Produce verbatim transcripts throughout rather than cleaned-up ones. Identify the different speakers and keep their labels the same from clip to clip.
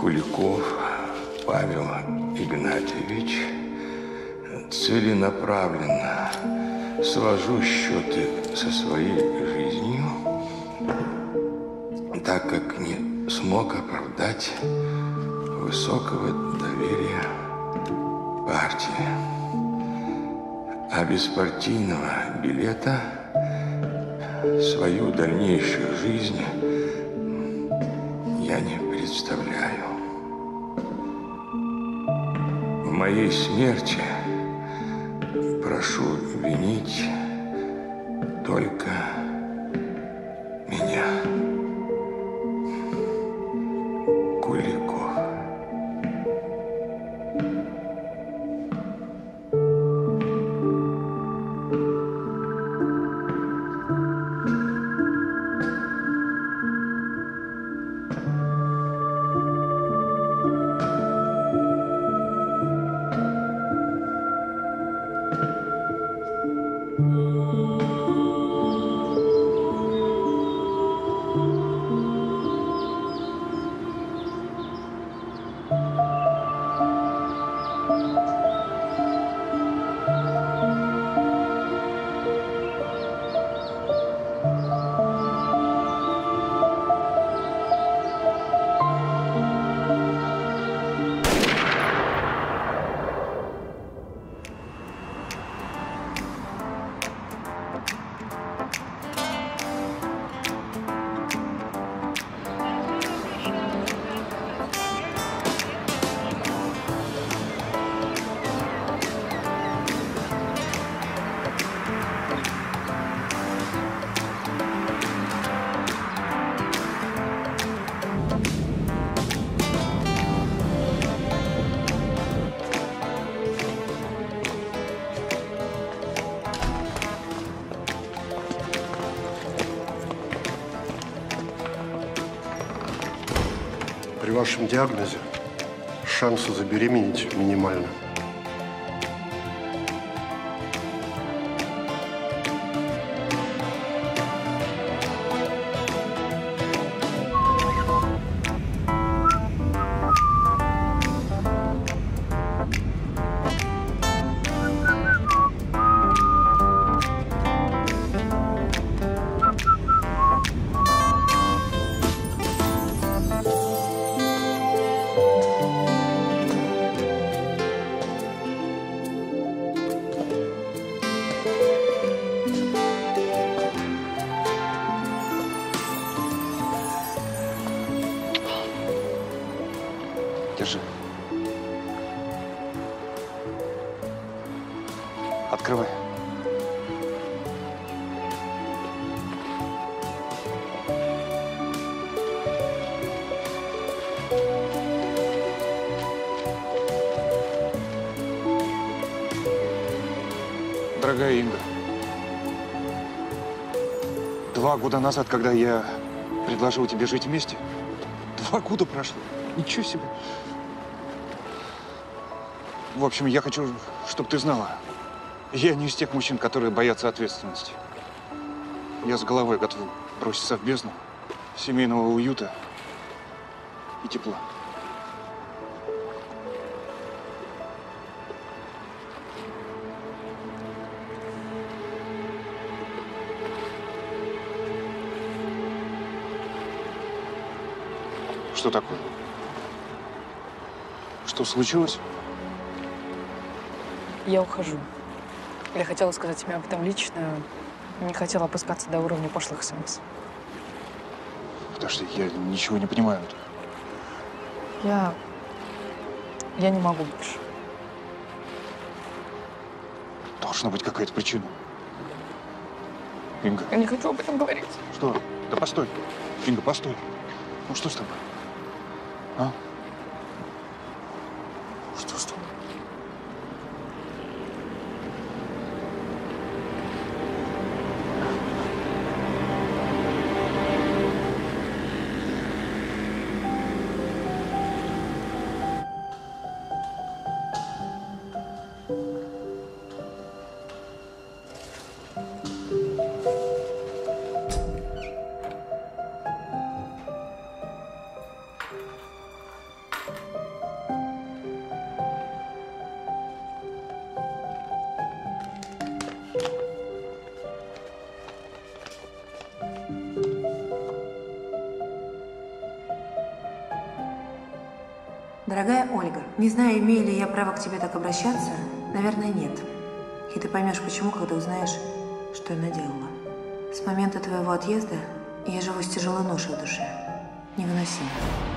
Speaker 1: Куликов Павел Игнатьевич целенаправленно свожу счеты со своей жизнью, так как не смог оправдать высокого доверия партии. А без партийного билета свою дальнейшую жизнь я не представляю. В моей смерти прошу винить только меня. Куликов.
Speaker 2: При вашем диагнозе шансы забеременеть минимальны.
Speaker 3: Держи. Открывай. Дорогая Инга, два года назад, когда я предложил тебе жить вместе, два года прошло. Ничего себе. В общем, я хочу, чтобы ты знала, я не из тех мужчин, которые боятся ответственности. Я с головой готов броситься в бездну семейного уюта и тепла. Что такое? Что случилось?
Speaker 4: Я ухожу. Я хотела сказать тебе об этом лично, не хотела опускаться до уровня пошлых смс.
Speaker 3: Подожди, я ничего не понимаю.
Speaker 4: Я… Я не могу больше.
Speaker 3: Должна быть какая-то причина. Инга.
Speaker 4: Я не хочу об этом говорить.
Speaker 3: Что? Да постой. Инга, постой. Ну что с тобой? А? Что с тобой?
Speaker 5: Дорогая Ольга, не знаю, имею ли я право к тебе так обращаться. Наверное, нет. И ты поймешь, почему, когда узнаешь, что я наделала. С момента твоего отъезда я живу с тяжелой ношей в душе. Невыносимо.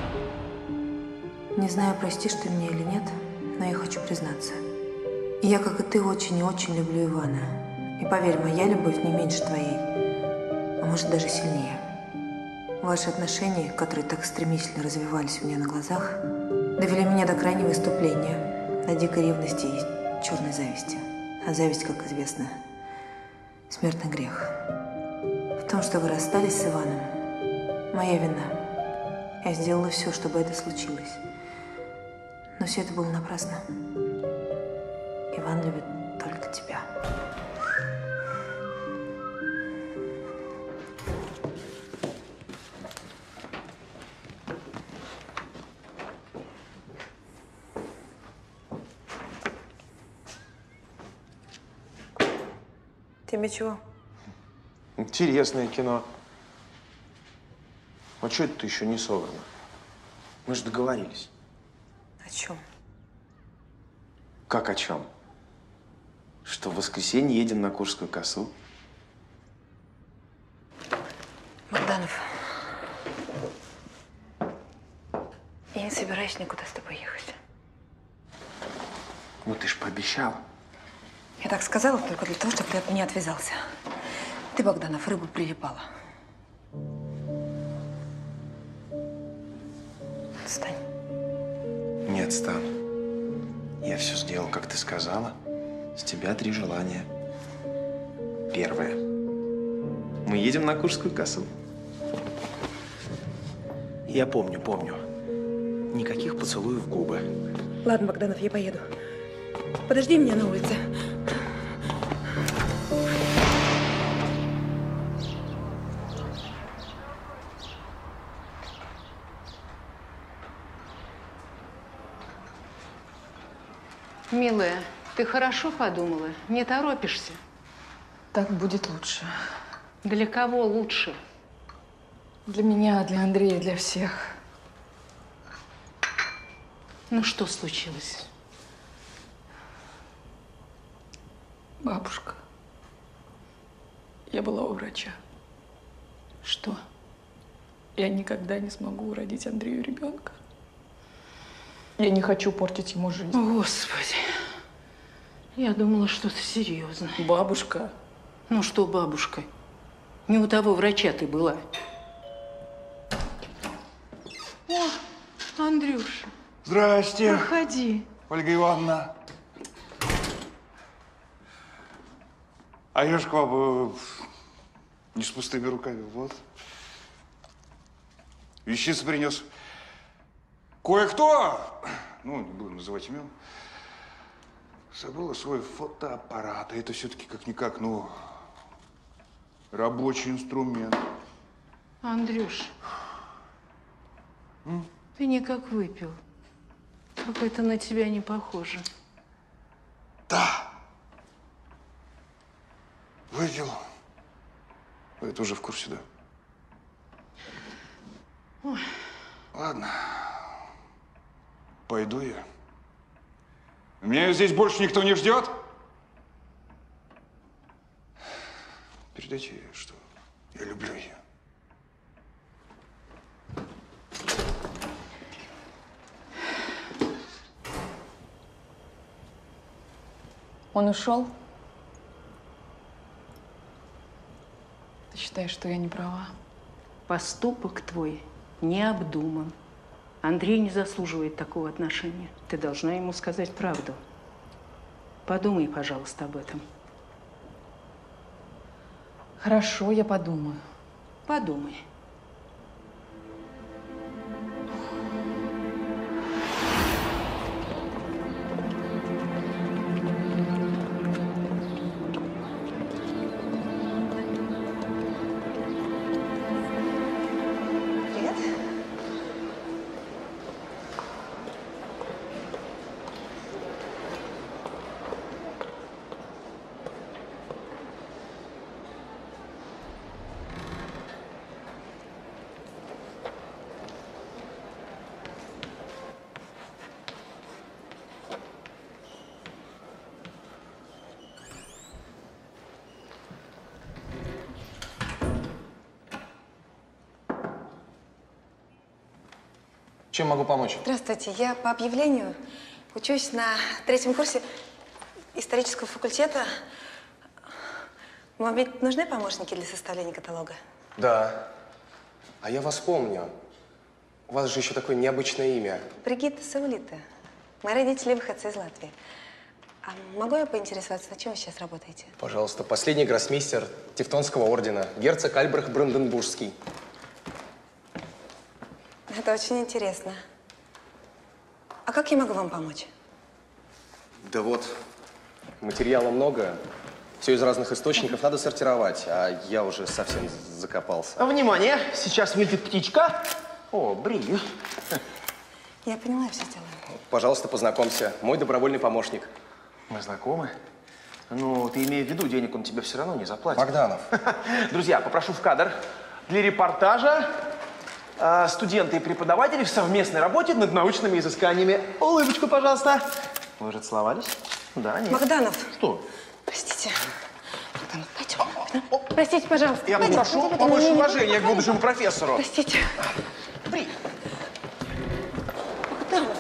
Speaker 5: Не знаю, простишь ты меня или нет, но я хочу признаться. Я, как и ты, очень и очень люблю Ивана. И поверь, моя любовь не меньше твоей, а может даже сильнее. Ваши отношения, которые так стремительно развивались у меня на глазах, довели меня до крайнего выступления, до дикой ревности и черной зависти. А зависть, как известно, смертный грех. В том, что вы расстались с Иваном, моя вина. Я сделала все, чтобы это случилось. Но все это было напрасно. Иван любит только тебя. Тебе чего?
Speaker 6: Интересное кино. А что это еще не собрано? Мы же договорились.
Speaker 5: О чем?
Speaker 6: Как о чем? Что в воскресенье едем на Куршскую косу.
Speaker 5: Богданов, я не собираюсь никуда с тобой ехать.
Speaker 6: Ну ты ж пообещала.
Speaker 5: Я так сказала только для того, чтобы ты от меня отвязался. Ты, Богданов, рыба прилипала. Отстань.
Speaker 6: Не отстану. Я все сделал, как ты сказала. С тебя три желания. Первое. Мы едем на Куршскую косу. Я помню, помню. Никаких поцелуев в губы.
Speaker 5: Ладно, Богданов, я поеду. Подожди меня на улице.
Speaker 7: Милая, ты хорошо подумала? Не торопишься?
Speaker 4: Так будет лучше.
Speaker 7: Для кого лучше?
Speaker 4: Для меня, для Андрея, для всех.
Speaker 7: Ну, что случилось?
Speaker 4: Бабушка. Я была у врача.
Speaker 7: Что?
Speaker 4: Я никогда не смогу родить Андрею ребенка. Я не хочу портить ему жизнь.
Speaker 7: Господи. Я думала, что-то серьезное.
Speaker 4: Бабушка.
Speaker 7: Ну что, бабушка? Не у того врача ты была. О, Андрюша.
Speaker 3: Здрасте.
Speaker 7: Проходи.
Speaker 3: Ольга Ивановна. А я ж к вам э, не с пустыми руками. Вот. Вещицы принес. Кое-кто, ну, не буду называть имен, забыла свой фотоаппарат. А это все-таки как-никак, ну, рабочий инструмент.
Speaker 7: Андрюш,
Speaker 3: М?
Speaker 7: ты никак выпил. Как это на тебя не похоже.
Speaker 3: Да. Выпил. Вы тоже в курсе, да?
Speaker 7: Ой.
Speaker 3: Ладно. Пойду я. Меня здесь больше никто не ждет. Передайте ей, что я люблю ее.
Speaker 4: Он ушел? Ты считаешь, что я не права?
Speaker 7: Поступок твой не обдуман. Андрей не заслуживает такого отношения. Ты должна ему сказать правду. Подумай, пожалуйста, об этом.
Speaker 4: Хорошо, я подумаю.
Speaker 7: Подумай.
Speaker 6: Чем могу помочь?
Speaker 5: Здравствуйте. Я по объявлению учусь на третьем курсе исторического факультета. Вам ведь нужны помощники для составления каталога?
Speaker 6: Да. А я вас помню. У вас же еще такое необычное имя.
Speaker 5: Бригитта Саулита. Мои родители выходцы из Латвии. А могу я поинтересоваться, на чем вы сейчас работаете?
Speaker 6: Пожалуйста, последний гроссмейстер Тевтонского ордена, герцог Альбрехт Бранденбургский.
Speaker 5: Это очень интересно. А как я могу вам помочь?
Speaker 6: Да вот, материала много, все из разных источников, надо сортировать, а я уже совсем закопался.
Speaker 8: Внимание, сейчас вылетит птичка. О, Бри.
Speaker 5: Я поняла, я все сделаю.
Speaker 6: Пожалуйста, познакомься, мой добровольный помощник.
Speaker 8: Мы знакомы? Ну, ты имей в виду, денег он тебе все равно не заплатит.
Speaker 6: Богданов.
Speaker 8: Друзья, попрошу в кадр для репортажа э, студенты и преподаватели в совместной работе над научными изысканиями. Улыбочку, пожалуйста. Вы уже целовались? Да, нет.
Speaker 5: Богданов.
Speaker 8: Что?
Speaker 5: Простите. Богданов, пойдем. Богданов. Простите, пожалуйста.
Speaker 8: Я
Speaker 5: Пойдем,
Speaker 8: попрошу
Speaker 5: пойдем,
Speaker 8: побольше
Speaker 5: пойдем.
Speaker 8: уважения к будущему профессору.
Speaker 5: Простите.
Speaker 8: Бри.
Speaker 5: Богданов.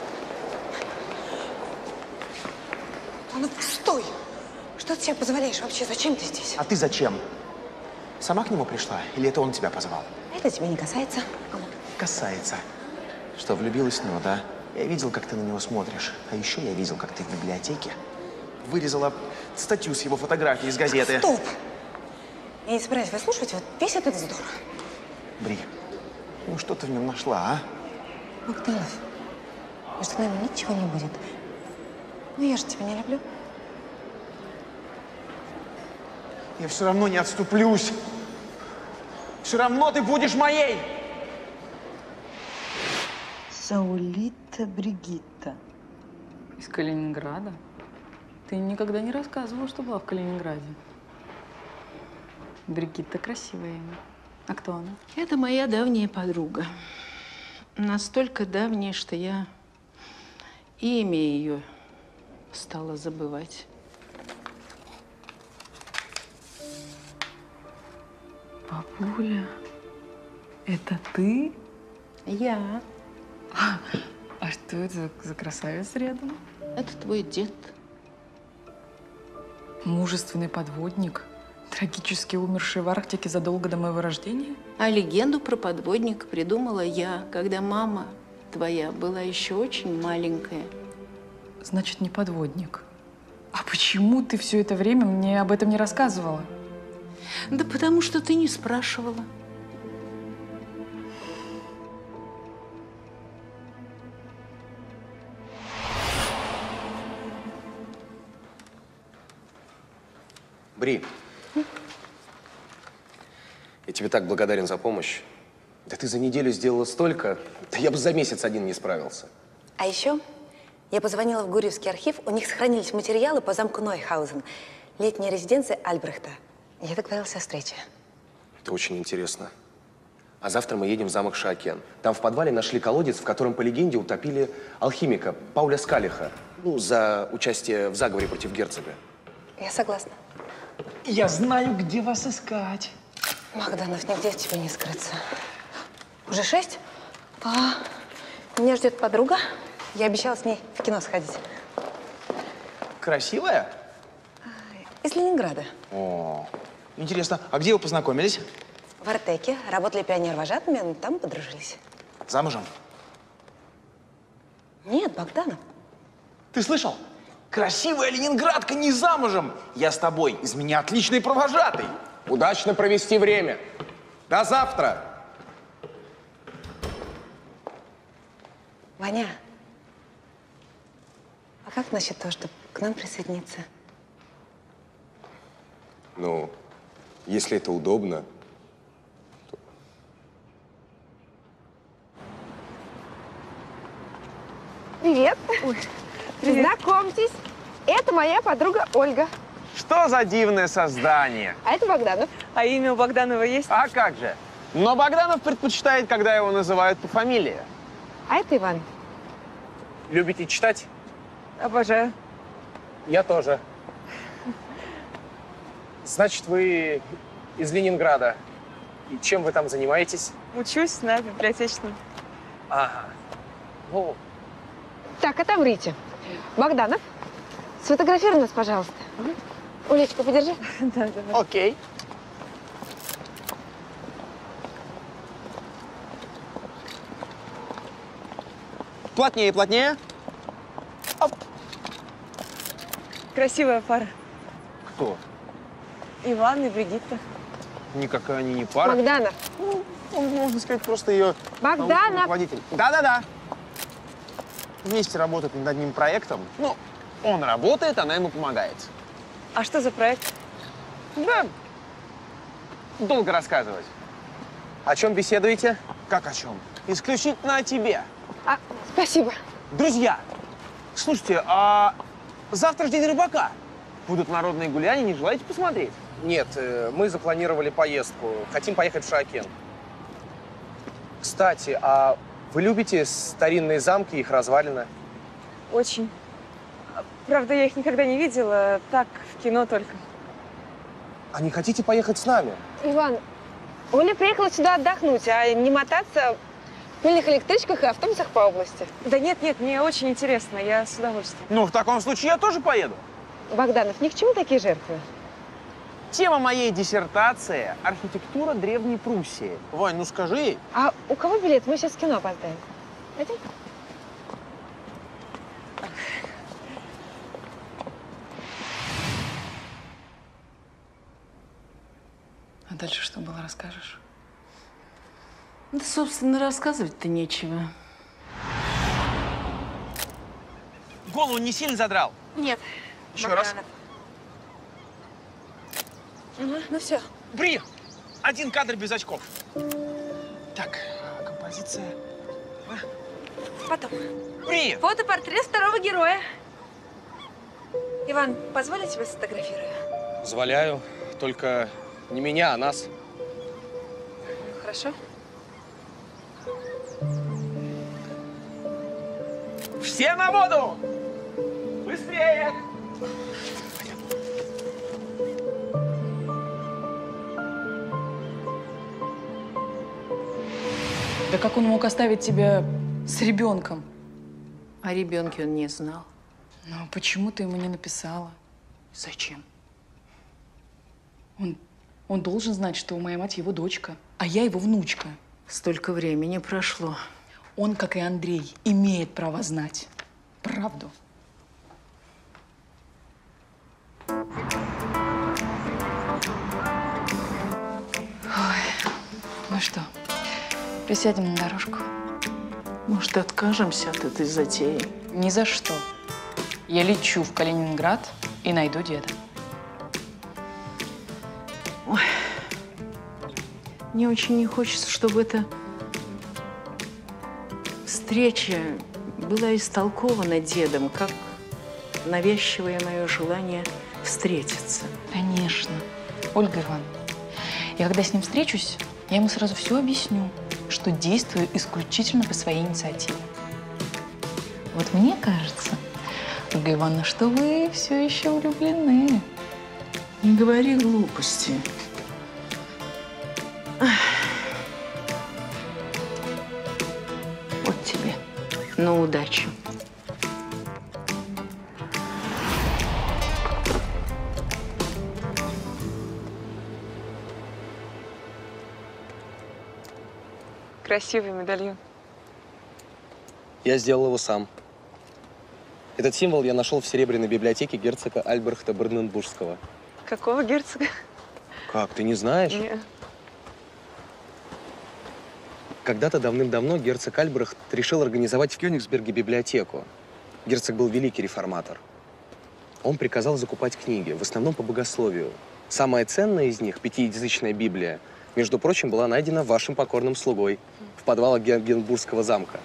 Speaker 5: Ну, стой! Что ты себе позволяешь вообще? Зачем ты здесь?
Speaker 8: А ты зачем? Сама к нему пришла? Или это он тебя позвал?
Speaker 5: Это тебя не касается.
Speaker 8: Касается. Что, влюбилась в него, да? Я видел, как ты на него смотришь. А еще я видел, как ты в библиотеке вырезала статью с его фотографией из газеты.
Speaker 5: Стоп! Я не собираюсь выслушивать вот весь этот вздор.
Speaker 8: Бри, ну что ты в нем нашла, а?
Speaker 5: Богданов, между нами ничего не будет. Ну, я же тебя не люблю.
Speaker 8: Я все равно не отступлюсь. Все равно ты будешь моей.
Speaker 9: Саулита Бригитта.
Speaker 4: Из Калининграда? Ты никогда не рассказывала, что была в Калининграде. Бригитта красивое имя. А кто она?
Speaker 7: Это моя давняя подруга. Настолько давняя, что я имя ее стала забывать.
Speaker 4: Бабуля, это ты?
Speaker 7: Я.
Speaker 4: А, а что это за красавец рядом?
Speaker 7: Это твой дед.
Speaker 4: Мужественный подводник, трагически умерший в Арктике задолго до моего рождения?
Speaker 7: А легенду про подводника придумала я, когда мама твоя была еще очень маленькая.
Speaker 4: Значит, не подводник. А почему ты все это время мне об этом не рассказывала?
Speaker 7: Да потому что ты не спрашивала.
Speaker 6: Бри, я тебе так благодарен за помощь. Да ты за неделю сделала столько, да я бы за месяц один не справился.
Speaker 5: А еще я позвонила в Гурьевский архив, у них сохранились материалы по замку Нойхаузен, летняя резиденция Альбрехта. Я договорилась о встрече.
Speaker 6: Это очень интересно. А завтра мы едем в замок Шаакен. Там в подвале нашли колодец, в котором, по легенде, утопили алхимика Пауля Скалиха. Ну, за участие в заговоре против герцога.
Speaker 5: Я согласна.
Speaker 8: Я знаю, где вас искать.
Speaker 5: Богданов, нигде от тебя не скрыться. Уже шесть? А, меня ждет подруга. Я обещала с ней в кино сходить.
Speaker 8: Красивая?
Speaker 5: Из Ленинграда.
Speaker 8: О, интересно. А где вы познакомились?
Speaker 5: В Артеке. Работали пионер-вожатыми, но там подружились.
Speaker 8: Замужем?
Speaker 5: Нет, Богданов.
Speaker 8: Ты слышал? Красивая ленинградка не замужем. Я с тобой. Из меня отличный провожатый.
Speaker 6: Удачно провести время. До завтра.
Speaker 5: Ваня, а как насчет того, чтобы к нам присоединиться?
Speaker 6: Ну, если это удобно.
Speaker 10: Привет. Ой, привет. Знакомьтесь, это моя подруга Ольга.
Speaker 8: Что за дивное создание?
Speaker 10: А это Богданов. А имя у Богданова есть?
Speaker 8: А как же? Но Богданов предпочитает, когда его называют по фамилии.
Speaker 10: А это Иван.
Speaker 8: Любите читать?
Speaker 10: Обожаю.
Speaker 8: Я тоже. Значит, вы из Ленинграда. И чем вы там занимаетесь?
Speaker 10: Учусь на библиотечном.
Speaker 8: Ага. О.
Speaker 10: Так, отомрите. Богданов, сфотографируй нас, пожалуйста. Улечка, подержи.
Speaker 4: Да, давай.
Speaker 8: Окей. Плотнее, плотнее. Оп.
Speaker 4: Красивая пара.
Speaker 8: Кто?
Speaker 4: Иван и Бригитта.
Speaker 8: Никакая они не пара.
Speaker 10: Богданов.
Speaker 8: Ну, можно сказать, просто ее
Speaker 10: Богданов.
Speaker 8: руководитель. Да-да-да. Вместе работают над одним проектом. Ну, он работает, она ему помогает.
Speaker 4: А что за проект?
Speaker 8: Да, долго рассказывать. О чем беседуете? Как о чем? Исключительно о тебе.
Speaker 10: А, спасибо.
Speaker 8: Друзья, слушайте, а завтра же день рыбака. Будут народные гуляния, не желаете посмотреть?
Speaker 6: Нет, э, мы запланировали поездку. Хотим поехать в Шаакен. Кстати, а вы любите старинные замки и их развалины?
Speaker 4: Очень. Правда, я их никогда не видела, так, в кино только.
Speaker 6: А не хотите поехать с нами?
Speaker 10: Иван, Оля приехала сюда отдохнуть, а не мотаться в пыльных электричках и автобусах по области.
Speaker 4: Да нет, нет, мне очень интересно, я с удовольствием.
Speaker 8: Ну, в таком случае я тоже поеду.
Speaker 10: Богданов, ни к чему такие жертвы?
Speaker 8: Тема моей диссертации – архитектура Древней Пруссии. Вань, ну скажи ей.
Speaker 10: А у кого билет? Мы сейчас в кино опоздаем. Пойдем?
Speaker 7: А дальше что было, расскажешь? Да, собственно, рассказывать-то нечего.
Speaker 8: Голову не сильно задрал?
Speaker 10: Нет.
Speaker 8: Еще раз.
Speaker 10: Угу, ну все.
Speaker 8: Бри! Один кадр без очков. Так, композиция.
Speaker 10: Потом.
Speaker 8: Бри!
Speaker 10: Фотопортрет второго героя. Иван, позволь, я тебя сфотографирую?
Speaker 6: Позволяю. Только не меня, а нас.
Speaker 10: Хорошо.
Speaker 8: Все на воду! Быстрее!
Speaker 7: Да как он мог оставить тебя с ребенком? О ребенке он не знал.
Speaker 4: Ну, почему ты ему не написала?
Speaker 7: Зачем?
Speaker 4: Он, он должен знать, что моя мать его дочка, а я его внучка.
Speaker 7: Столько времени прошло.
Speaker 4: Он, как и Андрей, имеет право знать правду. Ой, ну что, присядем на дорожку?
Speaker 7: Может, откажемся от этой затеи?
Speaker 4: Ни за что. Я лечу в Калининград и найду деда.
Speaker 7: Ой. Мне очень не хочется, чтобы эта встреча была истолкована дедом, как навязчивое мое желание встретиться.
Speaker 4: Конечно. Ольга Ивановна, я когда с ним встречусь, я ему сразу все объясню, что действую исключительно по своей инициативе. Вот мне кажется, Ольга Ивановна, что вы все еще влюблены.
Speaker 7: Не говори глупости. Вот тебе на удачу.
Speaker 4: Красивый медальон.
Speaker 6: Я сделал его сам. Этот символ я нашел в серебряной библиотеке герцога Альбрехта Бранденбургского.
Speaker 4: Какого герцога?
Speaker 6: Как, ты не знаешь?
Speaker 4: Нет.
Speaker 6: Когда-то давным-давно герцог Альбрехт решил организовать в Кёнигсберге библиотеку. Герцог был великий реформатор. Он приказал закупать книги, в основном по богословию. Самая ценная из них, пятиязычная Библия, между прочим, была найдена вашим покорным слугой в подвалах Генгенбургского замка.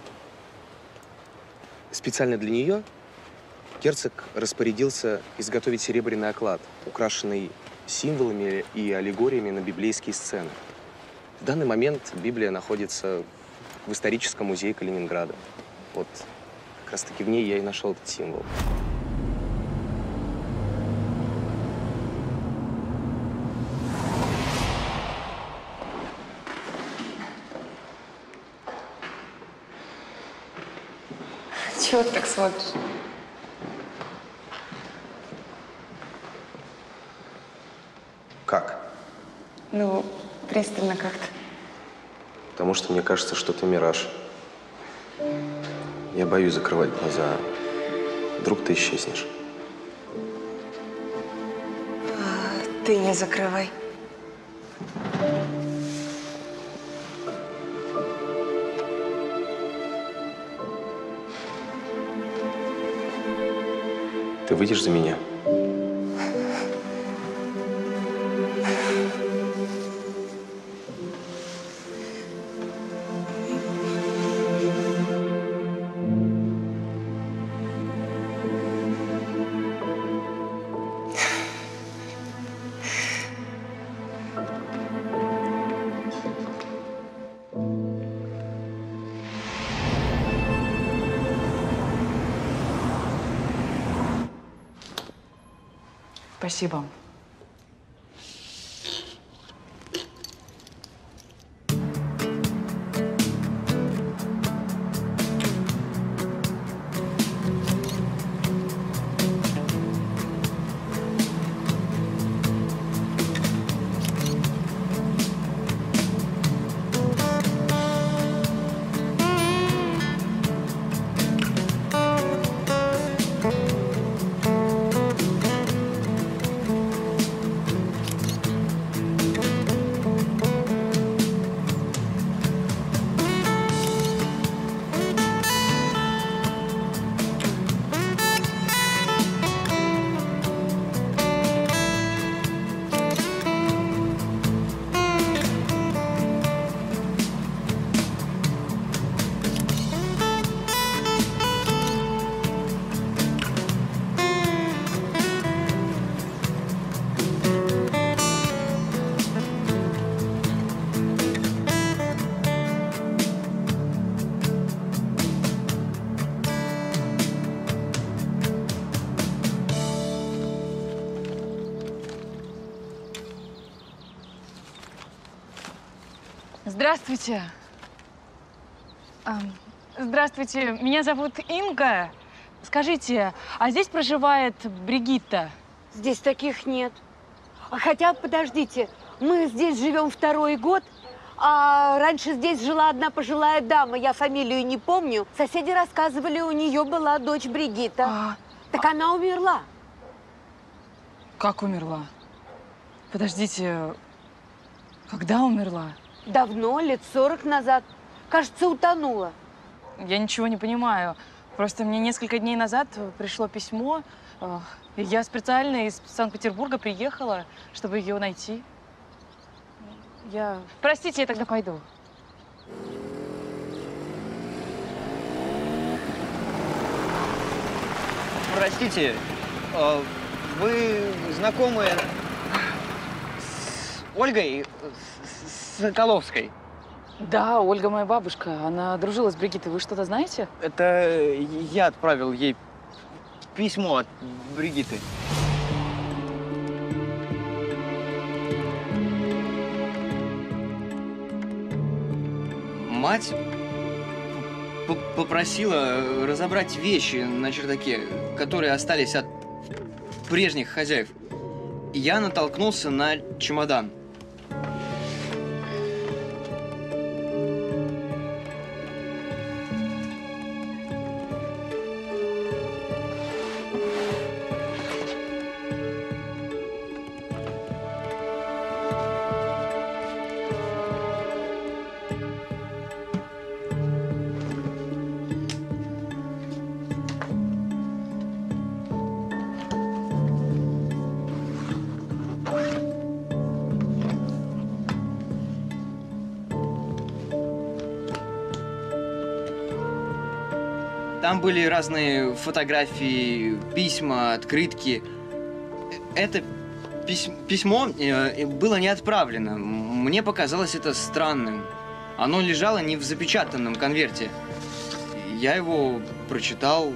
Speaker 6: Специально для нее герцог распорядился изготовить серебряный оклад, украшенный символами и аллегориями на библейские сцены. В данный момент Библия находится в историческом музее Калининграда. Вот как раз-таки в ней я и нашел этот символ.
Speaker 10: Чего ты так смотришь?
Speaker 6: Как?
Speaker 10: Ну, пристально как-то.
Speaker 6: Потому что мне кажется, что ты мираж. Я боюсь закрывать глаза. Вдруг ты исчезнешь.
Speaker 10: А, ты не закрывай.
Speaker 6: Ты выйдешь за меня?
Speaker 4: Спасибо.
Speaker 11: Здравствуйте. А, здравствуйте, меня зовут Инга. Скажите, а здесь проживает Бригитта?
Speaker 12: Здесь таких нет. Хотя, подождите, мы здесь живем второй год, а раньше здесь жила одна пожилая дама, я фамилию не помню. Соседи рассказывали, у нее была дочь Бригитта. А, так а... она умерла.
Speaker 11: Как умерла? Подождите, когда умерла?
Speaker 12: Давно, лет сорок назад. Кажется, утонула.
Speaker 11: Я ничего не понимаю. Просто мне несколько дней назад пришло письмо. И я специально из Санкт-Петербурга приехала, чтобы ее найти. Я... Простите, я тогда пойду.
Speaker 13: Простите, вы знакомы с Ольгой Соколовской?
Speaker 11: Да, Ольга моя бабушка. Она дружила с Бригиттой. Вы что-то знаете?
Speaker 13: Это я отправил ей письмо от Бригитты. Мать попросила разобрать вещи на чердаке, которые остались от прежних хозяев. Я натолкнулся на чемодан. Там были разные фотографии, письма, открытки. Это пись письмо было не отправлено. Мне показалось это странным. Оно лежало не в запечатанном конверте. Я его прочитал.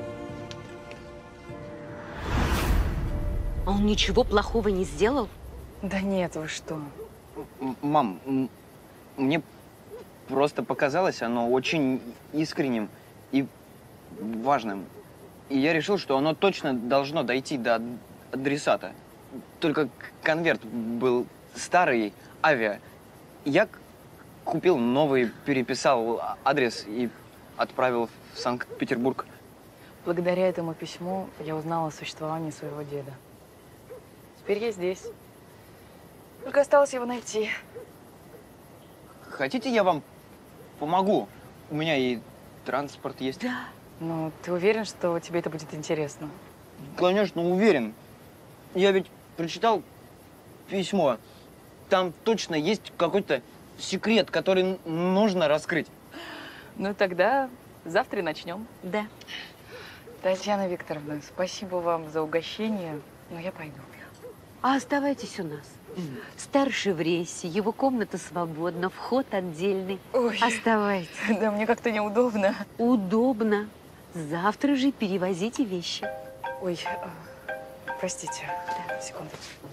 Speaker 12: А он ничего плохого не сделал?
Speaker 11: Да нет, вы что?
Speaker 13: Мам, мне просто показалось оно очень искренним и важным. И я решил, что оно точно должно дойти до адресата. Только конверт был старый, авиа. Я купил новый, переписал адрес и отправил в Санкт-Петербург.
Speaker 11: Благодаря этому письму я узнала о существовании своего деда. Теперь я здесь. Только осталось его найти.
Speaker 13: Хотите, я вам помогу? У меня и транспорт есть.
Speaker 11: Да. Ну, ты уверен, что тебе это будет интересно?
Speaker 13: Конечно, уверен. Я ведь прочитал письмо. Там точно есть какой-то секрет, который нужно раскрыть.
Speaker 11: Ну, тогда завтра и начнем.
Speaker 12: Да.
Speaker 11: Татьяна Викторовна, спасибо вам за угощение, но я пойду.
Speaker 12: А оставайтесь у нас. Старший в рейсе, его комната свободна, вход отдельный.
Speaker 11: Ой.
Speaker 12: Оставайтесь.
Speaker 11: Да мне как-то неудобно.
Speaker 12: Удобно. Завтра же перевозите вещи.
Speaker 11: Ой, простите. Да. Секунду.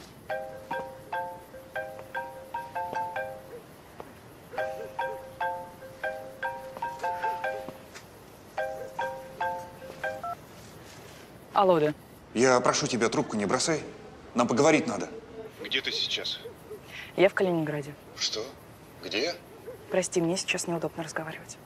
Speaker 11: Алло, да.
Speaker 3: Я прошу тебя, трубку не бросай. Нам поговорить надо. Где ты сейчас?
Speaker 11: Я в Калининграде.
Speaker 3: Что? Где?
Speaker 11: Прости, мне сейчас неудобно разговаривать.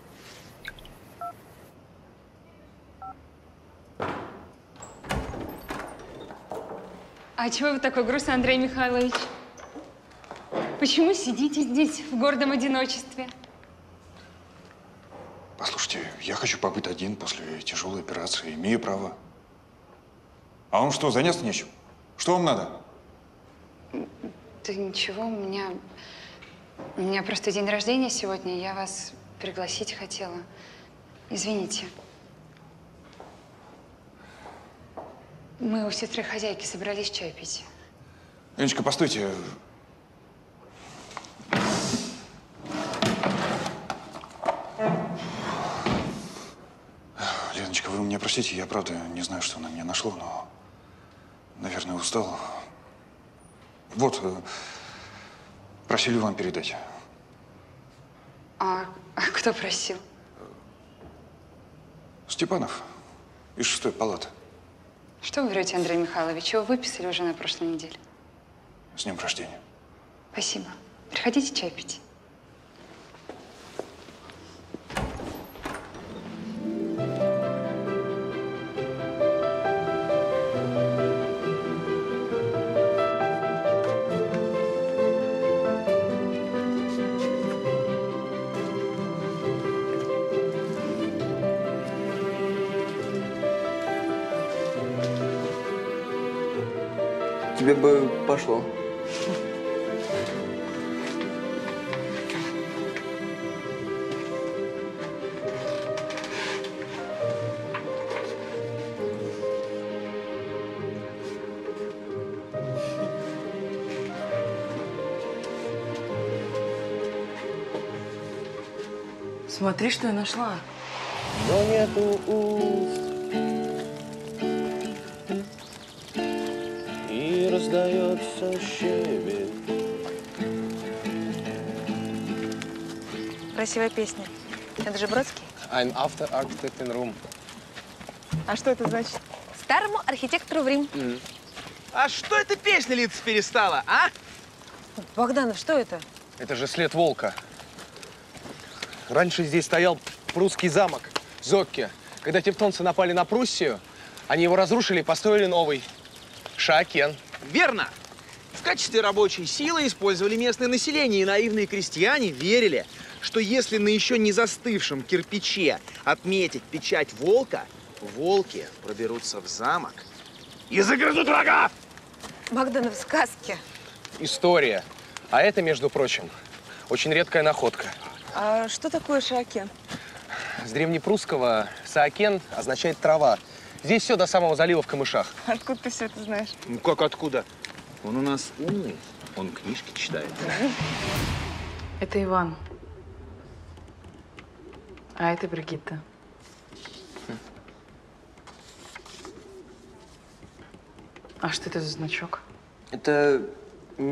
Speaker 10: А чего вы такой грустный, Андрей Михайлович? Почему сидите здесь в гордом одиночестве?
Speaker 3: Послушайте, я хочу побыть один после тяжелой операции. Имею право. А вам что, заняться нечем? Что вам надо?
Speaker 14: Да ничего, у меня… У меня просто день рождения сегодня, я вас пригласить хотела. Извините. Мы у сестры хозяйки собрались чай пить.
Speaker 3: Леночка, постойте. Леночка, вы меня простите, я правда не знаю, что на меня нашло, но, наверное, устал. Вот, просили вам передать.
Speaker 14: А, а кто просил?
Speaker 3: Степанов из шестой палаты.
Speaker 14: Что вы врете, Андрей Михайлович? Его выписали уже на прошлой неделе.
Speaker 3: С днем рождения.
Speaker 14: Спасибо. Приходите чай пить.
Speaker 13: Тебе бы пошло.
Speaker 11: Смотри, что я нашла.
Speaker 6: Но нету уст. И раздается щебет.
Speaker 10: Красивая песня. Это же Бродский?
Speaker 6: I'm after architect in room.
Speaker 10: А что это значит? Старому архитектору в Рим.
Speaker 6: Mm.
Speaker 8: А что эта песня литься перестала, а?
Speaker 10: Богданов, что это?
Speaker 6: Это же след волка. Раньше здесь стоял прусский замок Зокке. Когда тевтонцы напали на Пруссию, они его разрушили и построили новый. Шаакен.
Speaker 8: Верно. В качестве рабочей силы использовали местное население, и наивные крестьяне верили, что если на еще не застывшем кирпиче отметить печать волка, волки проберутся в замок и загрызут врага.
Speaker 10: Богданов, сказки.
Speaker 6: История. А это, между прочим, очень редкая находка.
Speaker 10: А что такое Шаакен?
Speaker 6: С древнепрусского «саакен» означает «трава». Здесь все до самого залива в камышах.
Speaker 10: Откуда ты все это знаешь?
Speaker 8: Ну как откуда? Он у нас умный, он книжки читает.
Speaker 11: Это Иван. А это Бригитта. А что это за значок?
Speaker 13: Это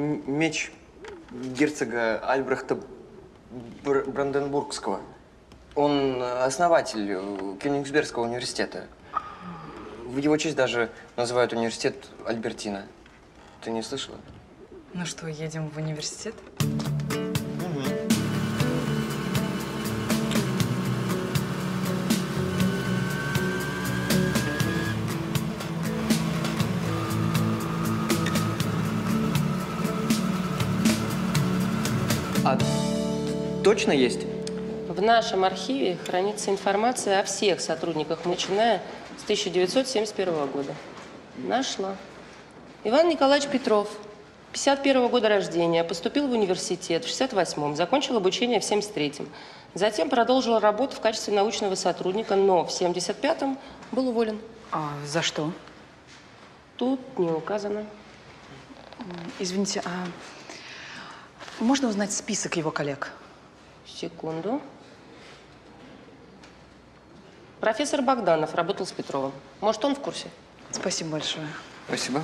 Speaker 13: меч герцога Альбрехта Бр Бранденбургского. Он основатель Кёнигсбергского университета. В его честь даже называют университет Альбертина. Ты не слышала?
Speaker 11: Ну что, едем в университет?
Speaker 13: А точно есть?
Speaker 15: В нашем архиве хранится информация о всех сотрудниках, начиная с тысяча девятьсот семьдесят первого года. Нашла. Иван Николаевич Петров, пятьдесят первого года рождения, поступил в университет в шестьдесят восьмом, закончил обучение в семьдесят третьем. Затем продолжил работу в качестве научного сотрудника, но в семьдесят пятом был уволен.
Speaker 11: А за что?
Speaker 15: Тут не указано.
Speaker 11: Извините, а можно узнать список его коллег?
Speaker 15: Секунду. Профессор Богданов работал с Петровым. Может, он в курсе?
Speaker 11: Спасибо большое.
Speaker 13: Спасибо.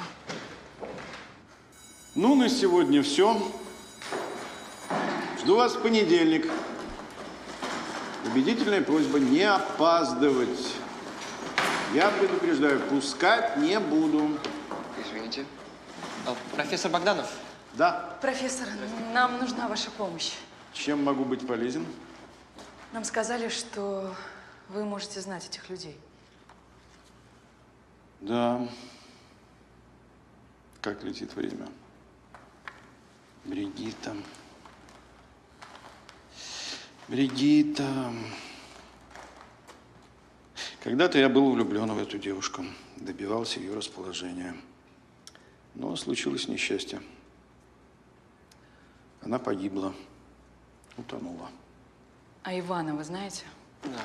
Speaker 16: Ну, на сегодня все. Жду вас в понедельник. Убедительная просьба не опаздывать. Я предупреждаю, пускать не буду.
Speaker 13: Извините. А, профессор Богданов?
Speaker 16: Да.
Speaker 11: Профессор, нам нужна ваша помощь.
Speaker 16: Чем могу быть полезен?
Speaker 11: Нам сказали, что вы можете знать этих людей.
Speaker 16: Да. Как летит время. Бригитта. Бригитта. Когда-то я был влюблен в эту девушку, добивался ее расположения. Но случилось несчастье. Она погибла, утонула.
Speaker 11: А Ивана вы знаете?
Speaker 13: Да.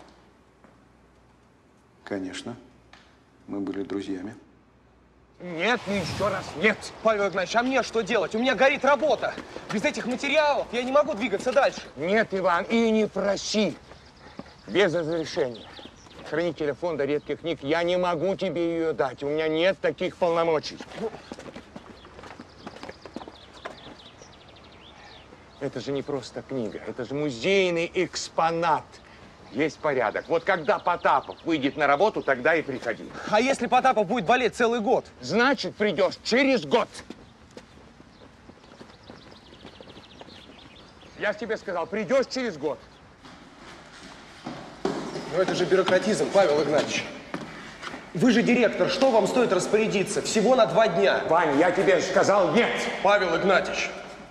Speaker 16: Конечно. Мы были друзьями.
Speaker 8: Нет, ну еще раз нет. Павел Игнатьевич, а мне что делать? У меня горит работа. Без этих материалов я не могу двигаться дальше.
Speaker 17: Нет, Иван, и не проси. Без разрешения хранителя фонда редких книг я не могу тебе ее дать. У меня нет таких полномочий. Это же не просто книга, это же музейный экспонат. Есть порядок. Вот когда Потапов выйдет на работу, тогда и приходи.
Speaker 8: А если Потапов будет болеть целый год?
Speaker 17: Значит, придешь через год. Я тебе сказал, придешь через год.
Speaker 8: Ну это же бюрократизм, Павел Игнатьевич. Вы же директор, что вам стоит распорядиться? Всего на два дня.
Speaker 17: Вань, я тебе сказал нет.
Speaker 8: Павел Игнатьевич.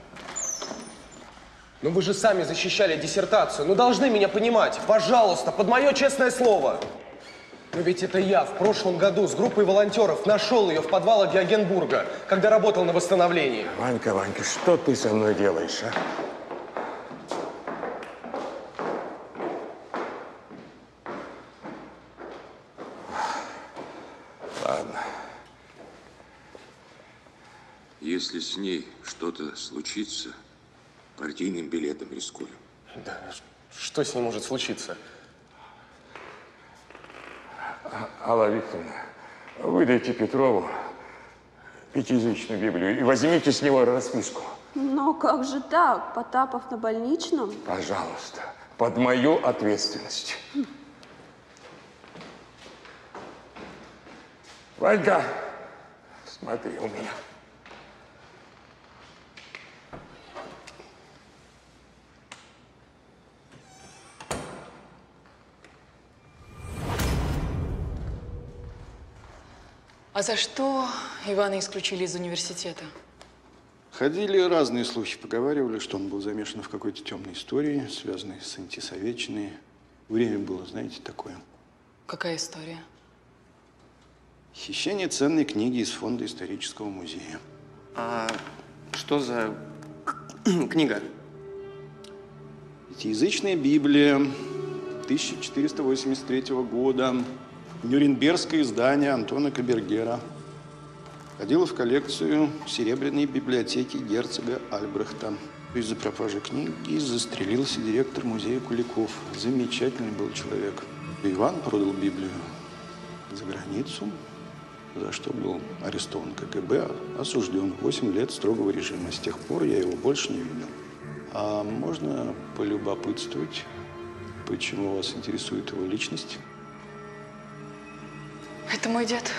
Speaker 8: Ну вы же сами защищали диссертацию. Ну должны меня понимать. Пожалуйста, под мое честное слово. Но ведь это я в прошлом году с группой волонтеров нашел ее в подвалах Геогенбурга, когда работал на восстановлении.
Speaker 17: Ванька, Ванька, что ты со мной делаешь, а?
Speaker 1: Ладно. Если с ней что-то случится, партийным билетом рискую.
Speaker 6: Да, что с ним может случиться?
Speaker 17: Алла Викторовна, выдайте Петрову пятиязычную Библию и возьмите с него расписку.
Speaker 18: Но как же так? Потапов на больничном?
Speaker 17: Пожалуйста, под мою ответственность. Ванька, смотри у меня.
Speaker 11: А за что Ивана исключили из университета?
Speaker 16: Ходили разные слухи, поговаривали, что он был замешан в какой-то темной истории, связанной с антисоветчиной. Время было, знаете, такое.
Speaker 11: Какая история?
Speaker 16: Хищение ценной книги из фонда исторического музея.
Speaker 13: А что за книга?
Speaker 16: Пятиязычная Библия тысяча четыреста восемьдесят третьего года. Нюрнбергское издание Антона Кабергера. Входило в коллекцию Серебряной библиотеки герцога Альбрехта. Из-за пропажи книги застрелился директор музея Куликов. Замечательный был человек. Иван продал Библию за границу, за что был арестован КГБ, осужден восемь лет строгого режима. С тех пор я его больше не видел. А можно полюбопытствовать? Почему вас интересует его личность?
Speaker 11: Это мой дед.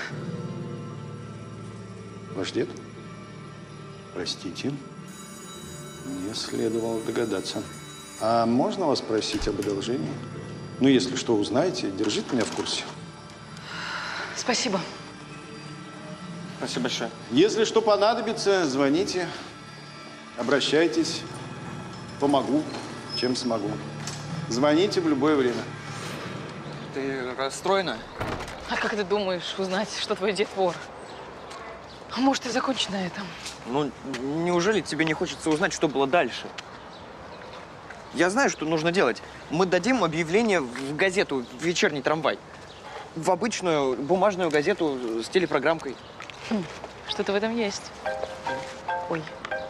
Speaker 16: Ваш дед? Простите, не следовало догадаться. А можно вас спросить об одолжении? Ну, если что узнаете, держите меня в курсе.
Speaker 11: Спасибо.
Speaker 13: Спасибо большое.
Speaker 16: Если что понадобится, звоните, обращайтесь, помогу, чем смогу. Звоните в любое время.
Speaker 13: Ты расстроена?
Speaker 11: А как ты думаешь узнать, что твой дед вор? А может, и закончить на этом?
Speaker 13: Ну, неужели тебе не хочется узнать, что было дальше? Я знаю, что нужно делать. Мы дадим объявление в газету «Вечерний трамвай». В обычную бумажную газету с телепрограммкой.
Speaker 11: Хм, что-то в этом есть. Ой.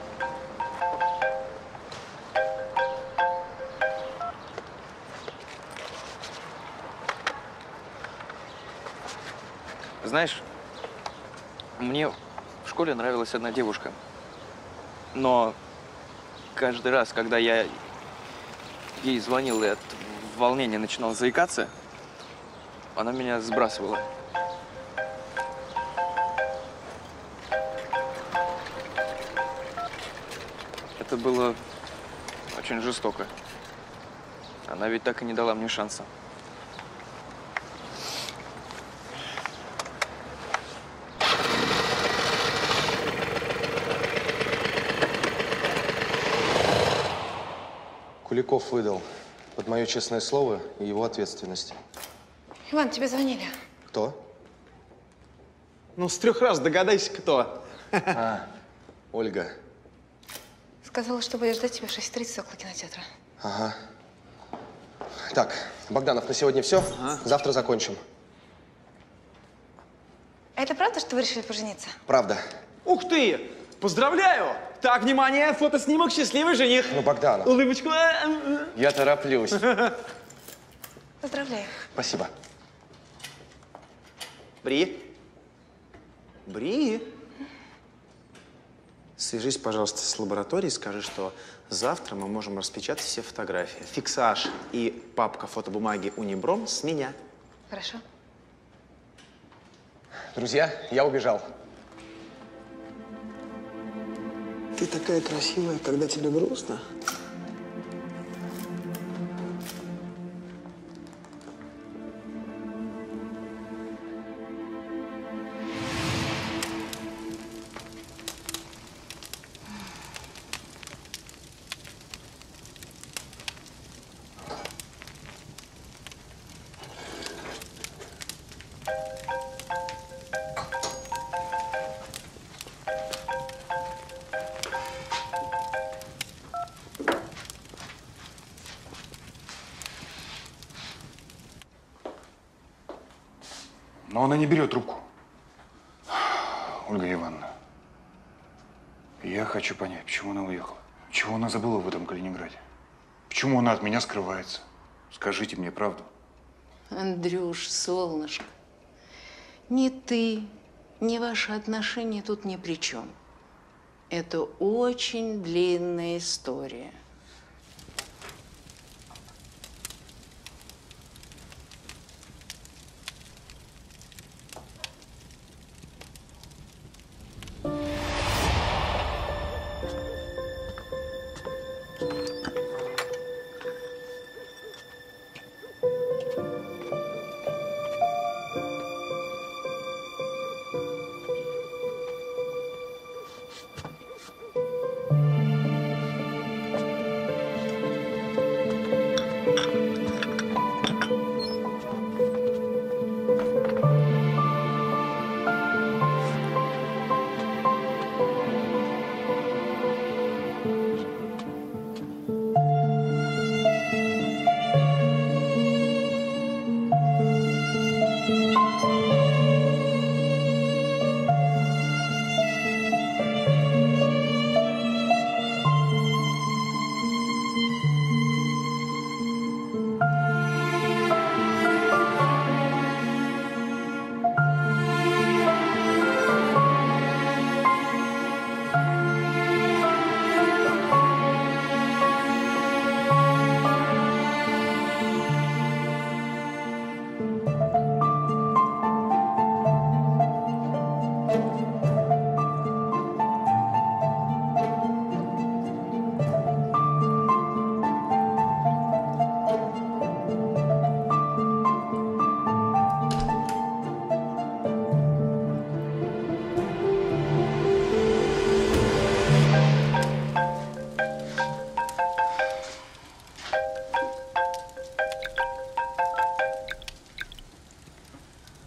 Speaker 13: Знаешь, мне в школе нравилась одна девушка. Но каждый раз, когда я ей звонил и от волнения начинал заикаться, она меня сбрасывала. Это было очень жестоко. Она ведь так и не дала мне шанса.
Speaker 6: Куликов выдал под мое честное слово и его ответственность.
Speaker 14: Иван, тебе звонили.
Speaker 6: Кто?
Speaker 8: Ну, с трех раз догадайся, кто.
Speaker 6: А, Ольга.
Speaker 14: Сказала, что будет ждать тебя в шесть тридцать около кинотеатра.
Speaker 6: Ага. Так, Богданов, на сегодня все. Ага. Завтра закончим.
Speaker 14: А это правда, что вы решили пожениться?
Speaker 6: Правда.
Speaker 8: Ух ты! Поздравляю! Так, внимание, фотоснимок «Счастливый жених».
Speaker 6: Ну, Богданов.
Speaker 8: Улыбочку.
Speaker 6: Я тороплюсь.
Speaker 14: Поздравляю.
Speaker 6: Спасибо.
Speaker 8: Бри. Бри.
Speaker 19: Свяжись, пожалуйста, с лабораторией, скажи, что завтра мы можем распечатать все фотографии. Фиксаж и папка фотобумаги Унибром с меня.
Speaker 14: Хорошо.
Speaker 6: Друзья, я убежал.
Speaker 19: Ты такая красивая, когда тебе грустно.
Speaker 3: Но она не берет трубку. Ольга Ивановна, я хочу понять, почему она уехала. Чего она забыла в этом Калининграде? Почему она от меня скрывается? Скажите мне правду.
Speaker 7: Андрюш, солнышко, ни ты, ни ваши отношения тут ни при чем. Это очень длинная история.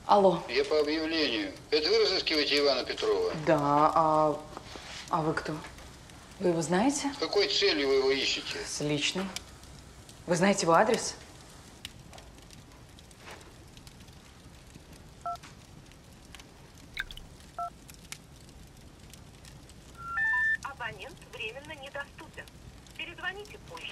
Speaker 11: Алло.
Speaker 20: Я по объявлению. Это вы разыскиваете Ивана Петрова?
Speaker 11: Да, а, а вы кто? Вы его знаете?
Speaker 20: С какой целью вы его ищете?
Speaker 11: С личной. Вы знаете его адрес?
Speaker 21: Абонент временно недоступен. Перезвоните позже.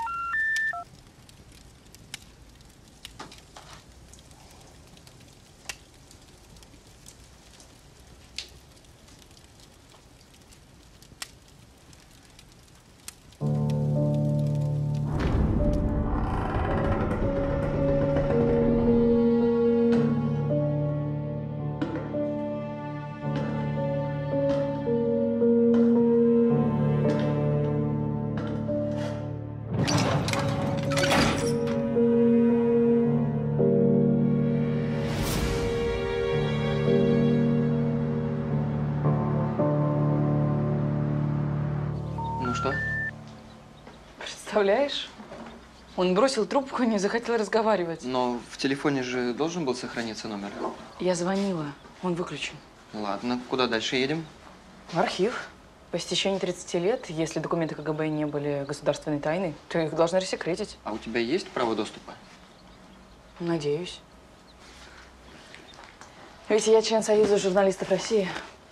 Speaker 13: Ну что?
Speaker 11: Представляешь? Он бросил трубку и не захотел разговаривать.
Speaker 13: Но в телефоне же должен был сохраниться номер.
Speaker 11: Я звонила, он выключен.
Speaker 13: Ладно, куда дальше едем?
Speaker 11: В архив. По истечении тридцати лет, если документы КГБ не были государственной тайной, то их должны рассекретить.
Speaker 13: А у тебя есть право доступа?
Speaker 11: Надеюсь. Ведь я член Союза журналистов России.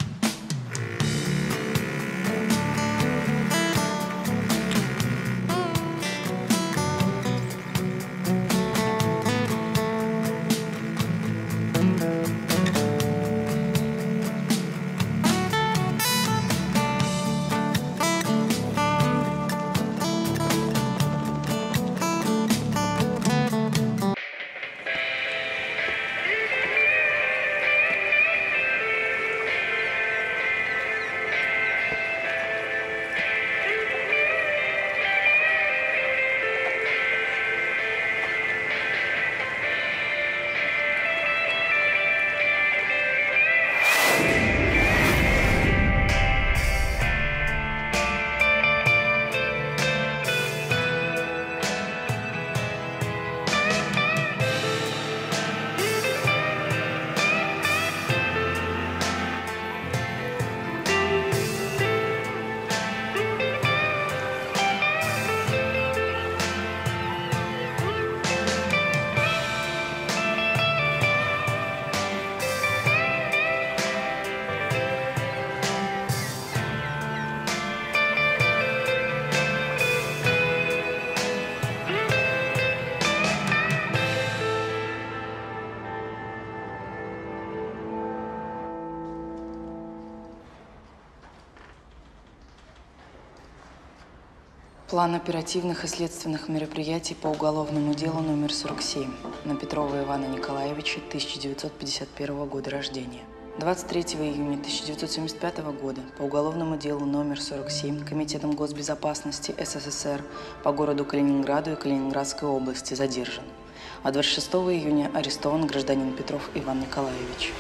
Speaker 11: План оперативных и следственных мероприятий по уголовному делу номер сорок семь на Петрова Ивана Николаевича, тысяча девятьсот пятьдесят первого года рождения. двадцать третьего июня тысяча девятьсот семьдесят пятого года по уголовному делу номер сорок семь Комитетом госбезопасности СССР по городу Калининграду и Калининградской области задержан. А двадцать шестого июня арестован гражданин Петров Иван Николаевич.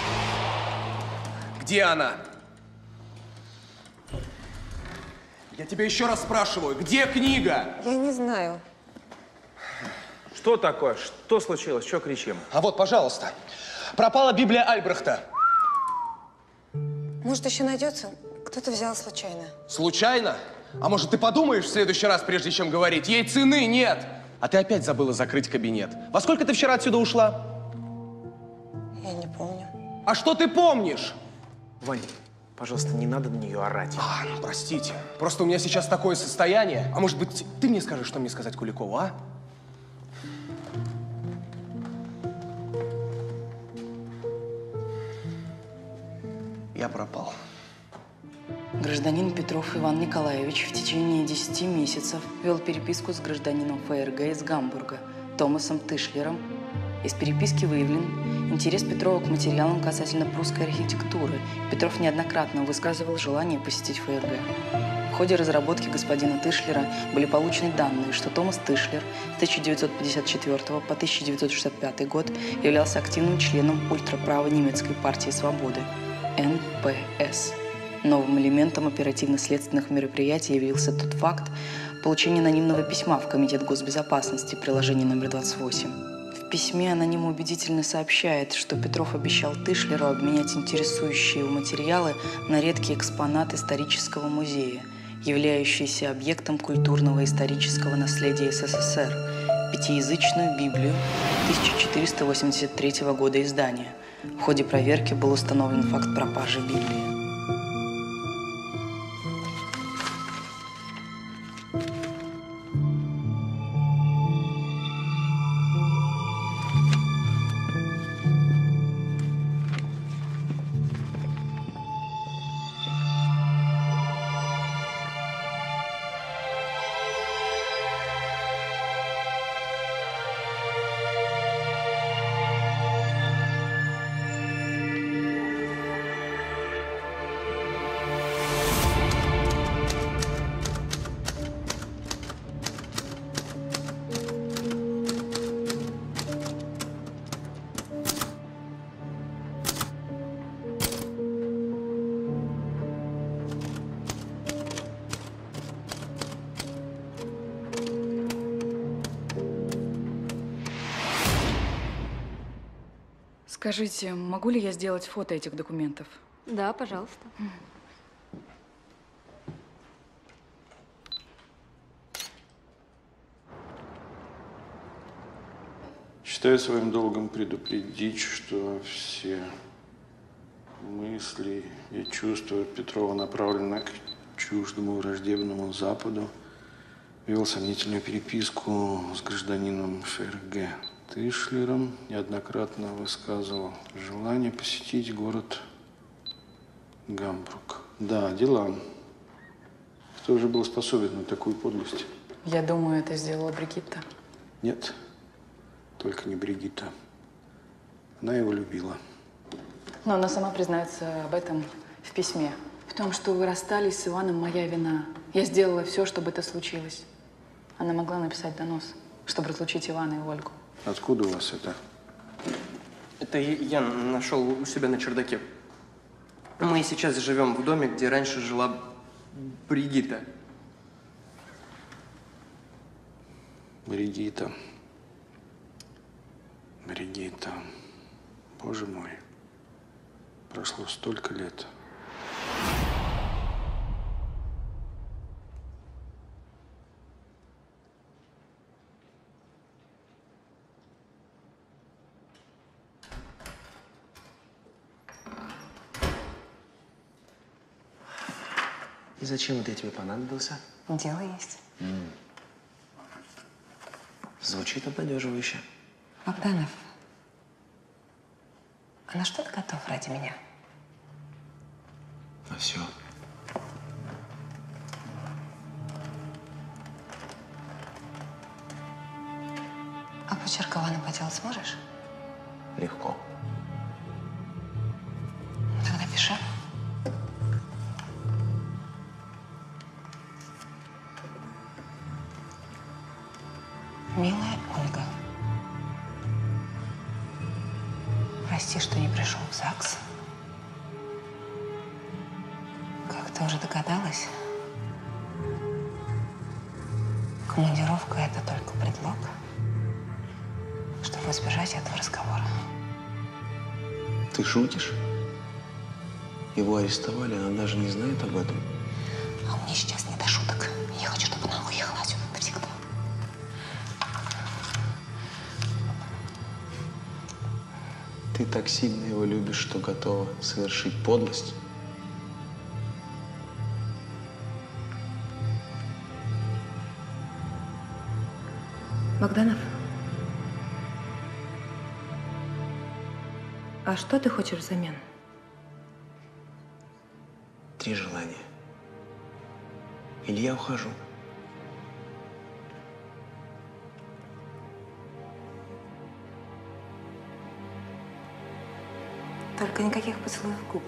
Speaker 6: Где она? Я тебя еще раз спрашиваю, где книга?
Speaker 22: Я не знаю.
Speaker 8: Что такое? Что случилось? Что кричим?
Speaker 6: А вот, пожалуйста, пропала Библия Альбрехта.
Speaker 22: Может, еще найдется? Кто-то взял случайно.
Speaker 6: Случайно? А может, ты подумаешь в следующий раз, прежде чем говорить? Ей цены нет. А ты опять забыла закрыть кабинет. Во сколько ты вчера отсюда ушла?
Speaker 22: Я не помню.
Speaker 6: А что ты помнишь?
Speaker 19: Вань, пожалуйста, не надо на нее орать.
Speaker 6: А, ну, простите. Просто у меня сейчас такое состояние. А может быть, ты мне скажешь, что мне сказать Куликову, а? Я пропал.
Speaker 11: Гражданин Петров Иван Николаевич в течение десяти месяцев вел переписку с гражданином ФРГ из Гамбурга Томасом Тышлером. Из переписки выявлен интерес Петрова к материалам касательно прусской архитектуры. Петров неоднократно высказывал желание посетить ФРГ. В ходе разработки господина Тышлера были получены данные, что Томас Тышлер с тысяча девятьсот пятьдесят четвёртого по тысяча девятьсот шестьдесят пятый год являлся активным членом ультраправой немецкой партии свободы эн пэ эс. Новым элементом оперативно-следственных мероприятий явился тот факт получения анонимного письма в Комитет госбезопасности, приложение номер двадцать восемь. В
Speaker 4: В письме аноним убедительно сообщает, что Петров обещал Тышлеру обменять интересующие его материалы на редкие экспонаты исторического музея, являющиеся объектом культурного и исторического наследия СССР, пятиязычную Библию тысяча четыреста восемьдесят третьего года издания. В ходе проверки был установлен факт пропажи Библии.
Speaker 11: Скажите, могу ли я сделать фото этих документов?
Speaker 22: Да, пожалуйста.
Speaker 16: Считаю своим долгом предупредить, что все мысли и чувства Петрова направлены к чуждому враждебному Западу. Вел сомнительную переписку с гражданином ФРГ Тышлером, неоднократно высказывал желание посетить город Гамбург. Да, дела. Кто же был способен на такую подлость?
Speaker 11: Я думаю, это сделала Бригитта.
Speaker 16: Нет, только не Бригитта. Она его любила.
Speaker 11: Но она сама признается об этом в письме. В том, что вы расстались с Иваном, моя вина. Я сделала все, чтобы это случилось. Она могла написать донос, чтобы разлучить Ивана и Ольгу.
Speaker 16: Откуда у вас это?
Speaker 13: Это я нашел у себя на чердаке. Мы сейчас живем в доме, где раньше жила Бригитта.
Speaker 16: Бригитта. Бригитта. Боже мой. Прошло столько лет.
Speaker 19: И зачем вот я тебе понадобился?
Speaker 22: Дело есть.
Speaker 19: М. Звучит обнадеживающе.
Speaker 22: Богданов, а на что ты готов ради меня?
Speaker 19: На все.
Speaker 22: А почерк Ивана поделать сможешь?
Speaker 19: Легко.
Speaker 22: Тогда пиши. Милая Ольга, прости, что не пришел в ЗАГС. Как ты уже догадалась, командировка – это только предлог, чтобы избежать этого разговора.
Speaker 19: Ты шутишь? Его арестовали, она даже не знает об этом.
Speaker 22: А мне сейчас не до шуток. Я хочу, чтобы она уехала отсюда навсегда.
Speaker 19: Ты так сильно его любишь, что готова совершить подлость?
Speaker 5: Богданов, а что ты хочешь взамен?
Speaker 19: Три желания. Или я ухожу.
Speaker 5: Только никаких поцелуев в губы.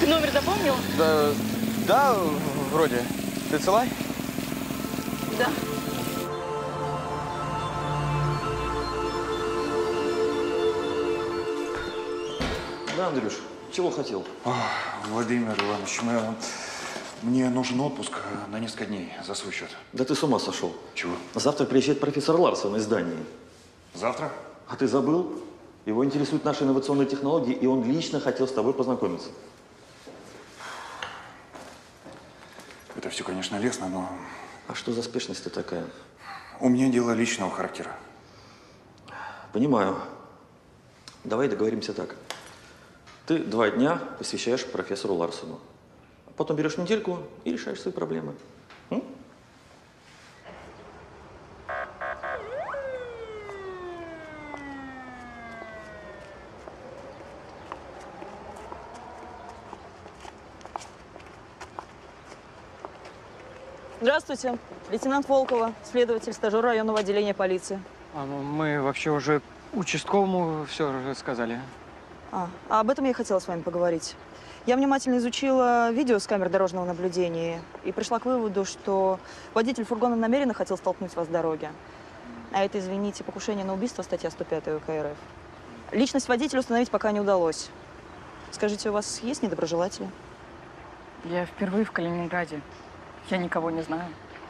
Speaker 11: Ты номер запомнил?
Speaker 13: Да, да, вроде. Ты цела?
Speaker 11: Да.
Speaker 2: Да, Андрюш, чего хотел?
Speaker 3: Ох, Владимир Иванович, мы- мне нужен отпуск на несколько дней за свой счет.
Speaker 2: Да ты с ума сошел.
Speaker 3: Чего?
Speaker 2: Завтра приезжает профессор Ларсон из Дании.
Speaker 3: Завтра?
Speaker 2: А ты забыл? Его интересуют наши инновационные технологии, и он лично хотел с тобой познакомиться.
Speaker 3: Это все, конечно, лестно, но…
Speaker 2: А что за спешность-то такая?
Speaker 3: У меня дело личного характера.
Speaker 2: Понимаю. Давай договоримся так. Ты два дня посвящаешь профессору Ларсону. А потом берешь недельку и решаешь свои проблемы. М?
Speaker 11: Здравствуйте. Лейтенант Волкова, следователь, стажер районного отделения полиции.
Speaker 13: А, ну, мы вообще уже участковому все рассказали.
Speaker 11: А, а об этом я и хотела с вами поговорить. Я внимательно изучила видео с камер дорожного наблюдения и пришла к выводу, что водитель фургона намеренно хотел столкнуть вас с дороги. А это, извините, покушение на убийство, статья сто пять УК РФ. Личность водителя установить пока не удалось. Скажите, у вас есть недоброжелатели? Я впервые в Калининграде. Я никого не знаю.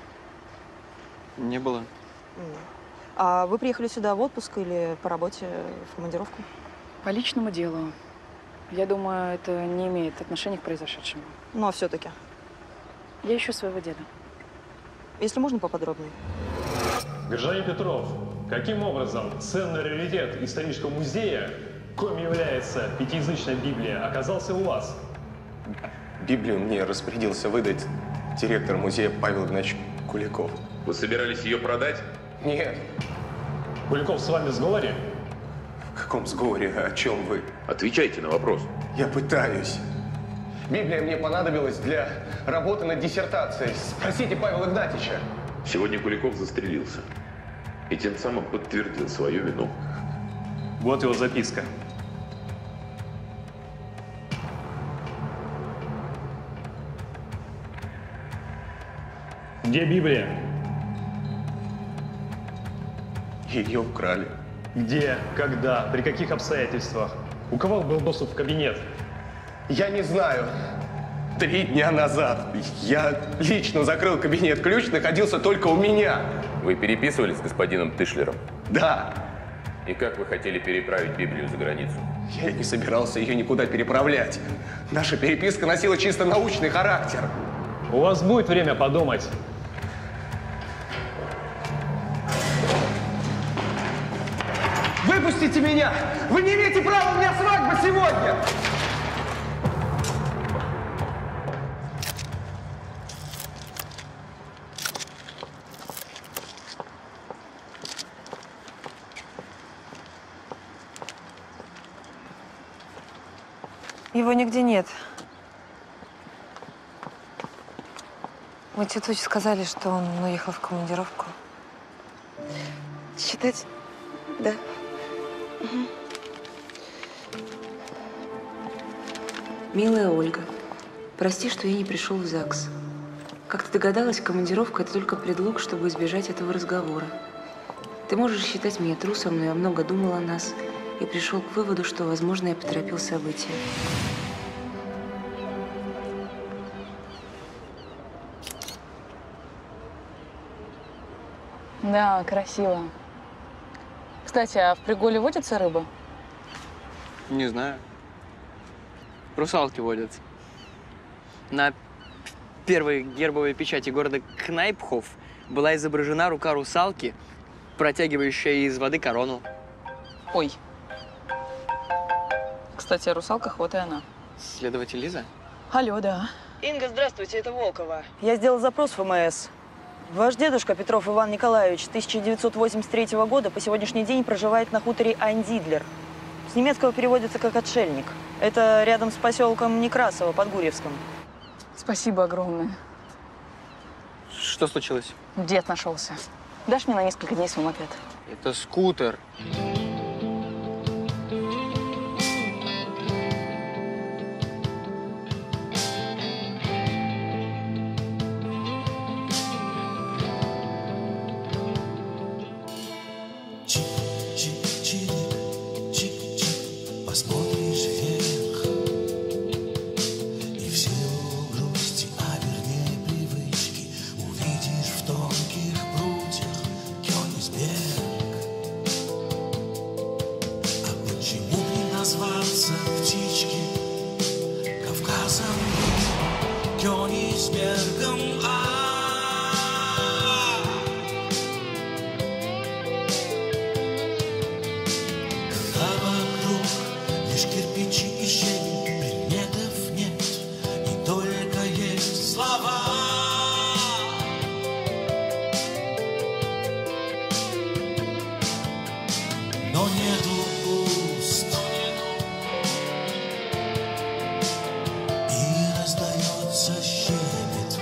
Speaker 13: Не было.
Speaker 11: А вы приехали сюда в отпуск или по работе в командировку?
Speaker 4: По личному делу. Я думаю, это не имеет отношения к произошедшему.
Speaker 11: Но все-таки.
Speaker 4: Я ищу своего деда.
Speaker 11: Если можно, поподробнее.
Speaker 9: Гражданин Петров, каким образом ценный раритет исторического музея, коим является пятиязычная Библия, оказался у вас?
Speaker 6: Библию мне распорядился выдать директор музея Павел Игнатьевич Куликов.
Speaker 1: Вы собирались ее продать?
Speaker 6: Нет.
Speaker 9: Куликов с вами в сговоре?
Speaker 6: В каком сговоре? О чем вы?
Speaker 1: Отвечайте на вопрос.
Speaker 6: Я пытаюсь. Библия мне понадобилась для работы над диссертацией. Спросите Павела Игнатьевича.
Speaker 1: Сегодня Куликов застрелился. И тем самым подтвердил свою вину.
Speaker 9: Вот его записка. Где Библия?
Speaker 6: Ее украли.
Speaker 9: Где? Когда? При каких обстоятельствах? У кого был доступ в кабинет?
Speaker 6: Я не знаю. Три дня назад я лично закрыл кабинет. Ключ находился только у меня.
Speaker 1: Вы переписывались с господином Тышлером?
Speaker 6: Да.
Speaker 1: И как вы хотели переправить Библию за границу?
Speaker 6: Я не собирался ее никуда переправлять. Наша переписка носила чисто научный характер.
Speaker 9: У вас будет время подумать.
Speaker 6: Выпустите меня! Вы не имеете права, у меня свадьба сегодня!
Speaker 5: Его нигде нет. Мы тетя сказали, что он уехал в командировку. Считать? Да. Угу. Милая Ольга, прости, что я не пришел в ЗАГС. Как ты догадалась, командировка – это только предлог, чтобы избежать этого разговора. Ты можешь считать меня трусом, но я много думал о нас и пришел к выводу, что, возможно, я поторопил события.
Speaker 4: Да, красиво. Кстати, а в Приголе водится рыба?
Speaker 13: Не знаю. Русалки водятся. На первой гербовой печати города Кнайпхоф была изображена рука русалки, протягивающая из воды корону.
Speaker 4: Ой. Кстати, о русалках вот и она.
Speaker 13: Следователь Лиза?
Speaker 4: Алло, да.
Speaker 11: Инга, здравствуйте, это Волкова. Я сделал запрос в ФМС. Ваш дедушка Петров Иван Николаевич тысяча девятьсот восемьдесят третьего года по сегодняшний день проживает на хуторе Айндидлер. С немецкого переводится как «отшельник». Это рядом с поселком Некрасово под Гурьевском.
Speaker 4: Спасибо огромное.
Speaker 13: Что случилось?
Speaker 4: Дед нашелся. Дашь мне на несколько дней свой мопед?
Speaker 13: Это скутер.
Speaker 10: разом Кёнигсбергом. Когда вокруг лишь кирпичи и щебень, предметов нет, и только есть слова. Но нету уст, и раздается щебет.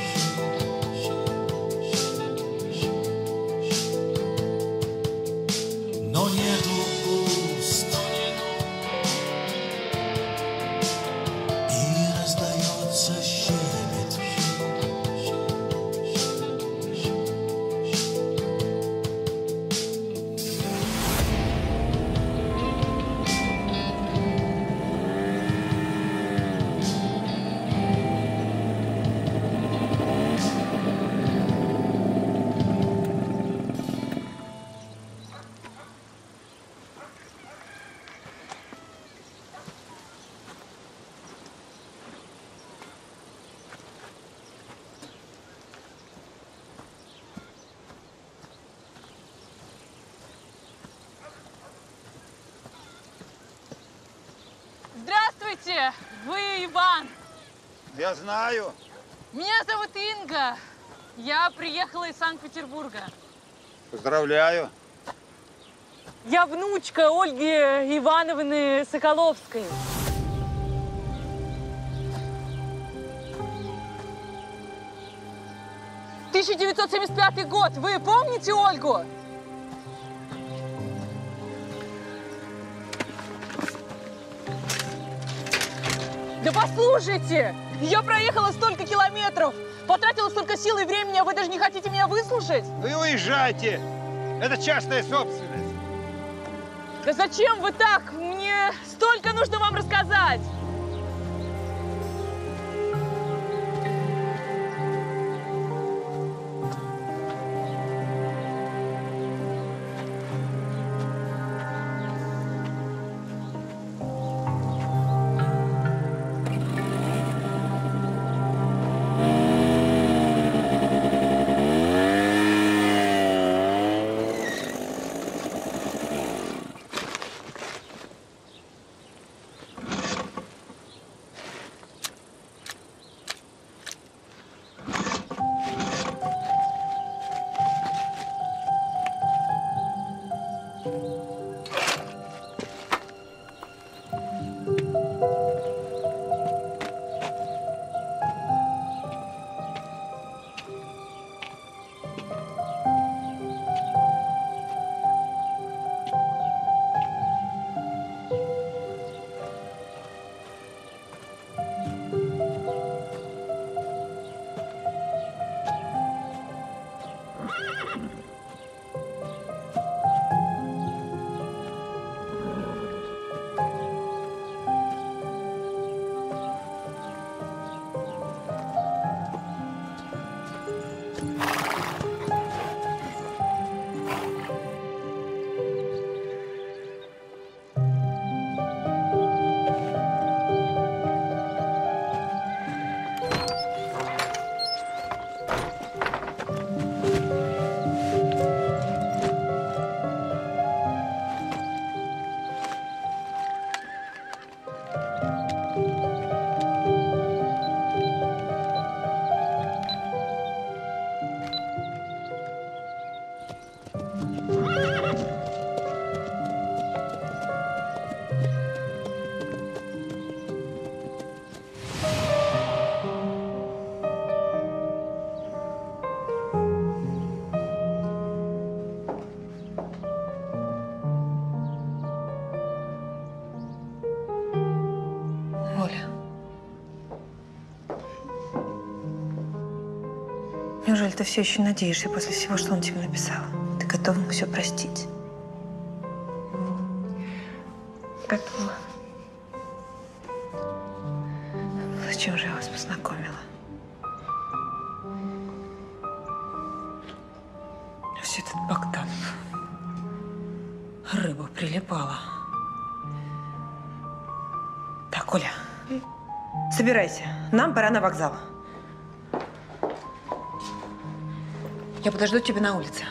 Speaker 10: Но нету уст, и раздается щебет.
Speaker 11: Здравствуйте! Вы Иван?
Speaker 17: Я знаю.
Speaker 11: Меня зовут Инга. Я приехала из Санкт-Петербурга.
Speaker 17: Поздравляю.
Speaker 11: Я внучка Ольги Ивановны Соколовской. тысяча девятьсот семьдесят пятый год. Вы помните Ольгу? Да послушайте! Я проехала столько километров, потратила столько сил и времени, а вы даже не хотите меня выслушать?
Speaker 17: Вы уезжайте! Это частная собственность.
Speaker 11: Да зачем вы так? Мне столько нужно вам рассказать!
Speaker 5: Неужели ты все еще надеешься после всего, что он тебе написал? Ты готова ему все простить? Готова. Зачем же я вас познакомила? Все этот Богданов. Рыба прилипала. Так, Оля, Собирайся, нам пора на вокзал. Я подожду тебя на улице.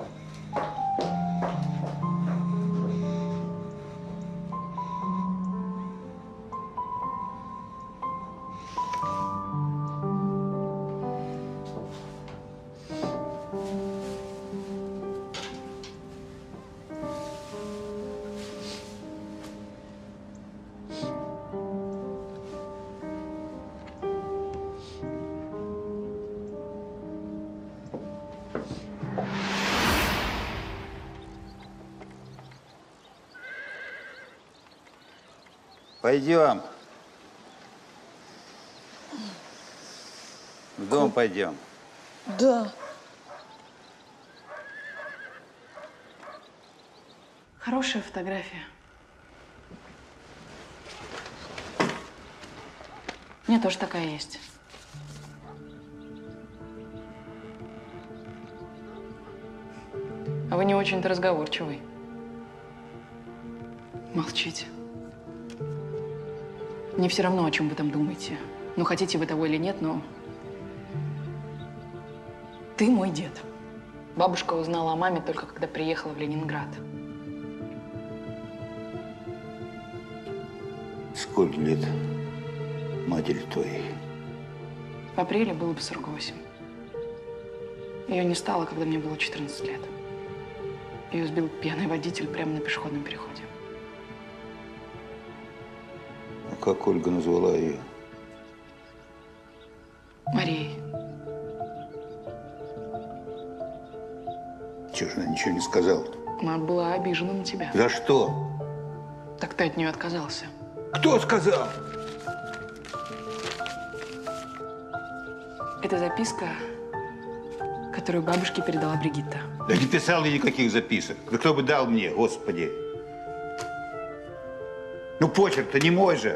Speaker 12: Пойдем. В дом пойдем.
Speaker 4: Да. Хорошая фотография. У меня тоже такая есть. А вы не очень-то разговорчивый. Молчите. Мне все равно, о чем вы там думаете. Ну, хотите вы того или нет, но… Ты мой дед. Бабушка узнала о маме только когда приехала в Ленинград.
Speaker 12: Сколько лет матери твоей?
Speaker 4: В апреле было бы сорок восемь. Ее не стало, когда мне было четырнадцать лет. Ее сбил пьяный водитель прямо на пешеходном переходе.
Speaker 12: Как Ольга назвала ее?
Speaker 4: Марией.
Speaker 12: Чего же она ничего не сказала?
Speaker 4: Она была обижена на тебя.
Speaker 12: За что?
Speaker 4: Так ты от нее отказался.
Speaker 12: Кто сказал?
Speaker 4: Это записка, которую бабушке передала Бригитта.
Speaker 12: Да не писал я никаких записок. Да кто бы дал мне, Господи? Ну, почерк-то не мой же.